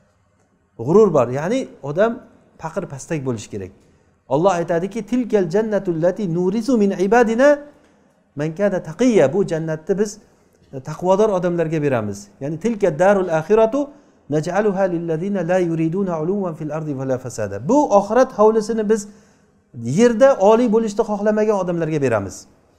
G'urur bor, ya'ni odam faqir pastak bo'lishi kerak. Alloh aytadiki, tilkal jannatul lati nurisu min ibadina man kana taqiyya. Bu jannatni biz taqvodor odamlarga beramiz. Ya'ni tilka darul axiratu naj'aluha lil ladina la yuriduna uluwan fil ardi va la fasada. Bu oxirat hovlisini biz yerda oliy bo'lishni xohlamagan odamlarga beramiz.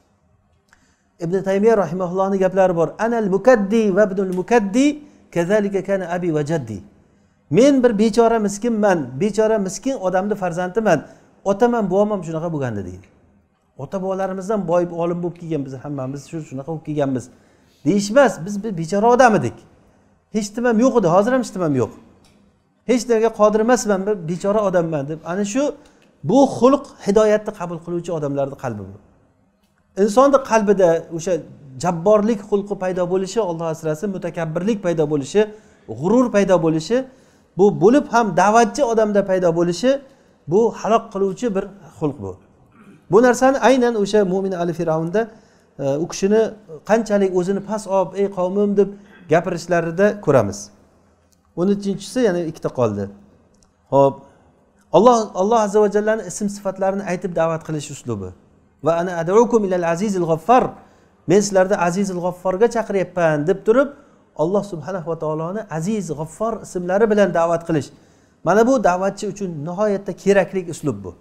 Ibn Taymiya rahimahullohning gaplari bor. Anal mukaddi va ibnul mukaddi kazalika kana abi va jaddi. Men bir bechora miskinman, bechora miskin odamning farzandiman. Otaman, buvim ham shunaqa bo'lgandi deydi. Ota bobolarimizdan boy olim bo'lib kelgan, biz hammamiz shu shunaqa bo'lib kelganmiz. Deyishmas, biz bir bechora odam edik. Hech nimam yo'q edi, hozir ham hech nimam yo'q. hech narsaga qodir emasman, bir bechora odamman deb ana shu bu xulq hidoyatni qabul qiluvchi odamlarning qalbi bu. Insonning qalbida o'sha jabborlik xulqi paydo bo'lishi, Alloh asrasin, mutakabbirlik paydo bo'lishi, g'urur paydo bo'lishi, bu bo'lib ham da'vatchi odamda paydo bo'lishi, bu halok qiluvchi bir xulq bu. Bu narsani aynan o'sha Mo'min Ali Firavunda u kishini qanchalik o'zini past olib, ey qavmim deb gapirishlarida ko'ramiz. o'n uchinchisi yana ikkita qoldi. Xo'p. Alloh Alloh azza va jallaning ism sifatlarini aytib da'vat qilish uslubi. Va ana ad'ukum ilal azizil g'affar. Men sizlarni azizil g'afforga chaqiryapman deb turib, Alloh subhanahu va taoloni aziz, g'affor ismlari bilan da'vat qilish. Mana bu da'vatchi uchun nihoyatda kerakli uslub bu.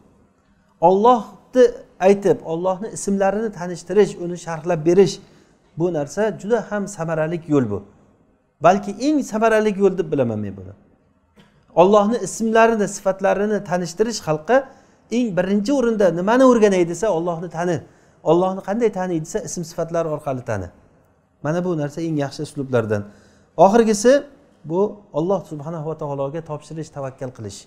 Allohni aytib, Allohning ismlarini tanishtirish, uni sharhlab berish, bu narsa juda ham samarali yo'l bu. Balki eng samarali yo'l deb bilaman men buni. Allohning ismlarini, sifatlarini tanishtirish xalqqa eng birinchi o'rinda nimani o'rganay desa, Allohni tani. Allohni qanday taniydi desa, ism sifatlari orqali tani. Mana bu narsa eng yaxshi uslublardan. Oxirgisi bu Alloh subhanahu va taologa topshirish, tavakkal qilish.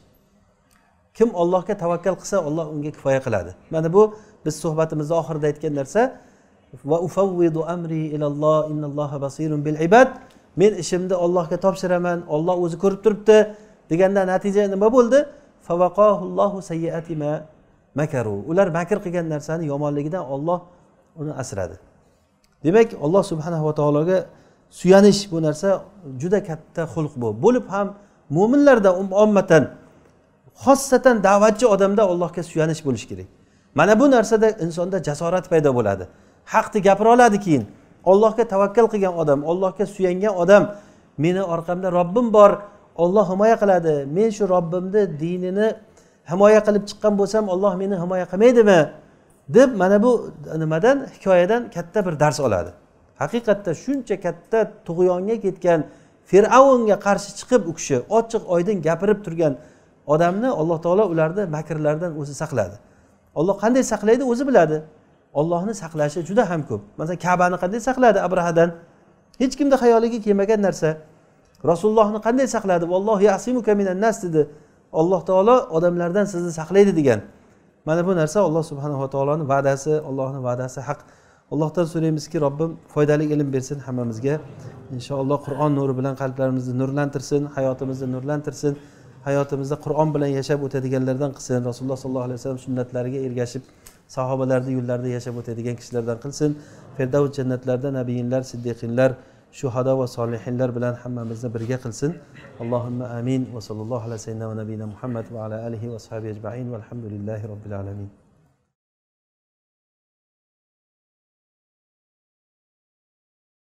Kim Allohga tavakkal qilsa, Alloh unga kifoya qiladi. Mana bu biz suhbatimizda oxirida aytgan narsa va ufawwidu amri ilalloh innalloha basirun bil ibad. Men ishimni Allohga topshiraman, Alloh o'zi ko'rib turibdi deganda natija nima bo'ldi? Fawaqahullohu sayyiati ma makaru. Ular makr qilgan narsani yomonligidan Alloh uni asradi. Demak, Alloh subhanahu va taologa suyanish bu narsa juda katta xulq bu. Bo'lib ham mu'minlarda ummatan xossatan da'vatchi odamda Allohga suyanish bo'lish kerak. Mana bu narsada insonda jasorat paydo bo'ladi. Haqni gapira oladi keyin. Allohga tavakkal qilgan odam, Allohga suyangan odam, meni orqamda Robbim bor, Alloh himoya qiladi. Men shu Robbimni dinini himoya qilib chiqqan bo'lsam, Alloh meni himoya qilmaydimi? deb mana bu nimadan, hikoyadan katta bir dars oladi. Haqiqatda shuncha katta tug'yonga ketgan Fir'avnga qarshi chiqib u kishi ochiq oydin gapirib turgan odamni Alloh taolo ularni makrlardan o'zi saqladi. Alloh qanday saqlaydi o'zi biladi. Allohni saqlashi juda ham ko'p. Masalan, Ka'bani qanday saqladi Abrahadan? Hech kimda xayoliga kelmagan narsa. Rasulullohni qanday saqladi? Vallohu ya'simuka minan nas dedi. Alloh taolo odamlardan sizni saqlaydi degan. Mana bu narsa Alloh subhanahu va taoloning va'dasi, Allohning va'dasi haq. Allohdan so'raymizki, Robbim foydali ilm bersin hammamizga. Inshaalloh Qur'on nuri bilan qalblarimizni nurlantirsin, hayotimizni nurlantirsin. Hayotimizda Qur'on bilan yashab o'tadiganlardan qilsin. Rasululloh sollallohu alayhi vasallam sunnatlariga ergashib, sahobalarning yo'llarida yashab o'tadigan kishilardan qilsin. Firdavs jannatlarda nabiyinlar, siddiqinlar, shuhada va solihinlar bilan hammamizni birga qilsin. Allohumma amin va sallallohu alayhi va sallam va nabiyina Muhammad va ala alihi va sahbihi ajma'in. Valhamdulillahi robbil alamin.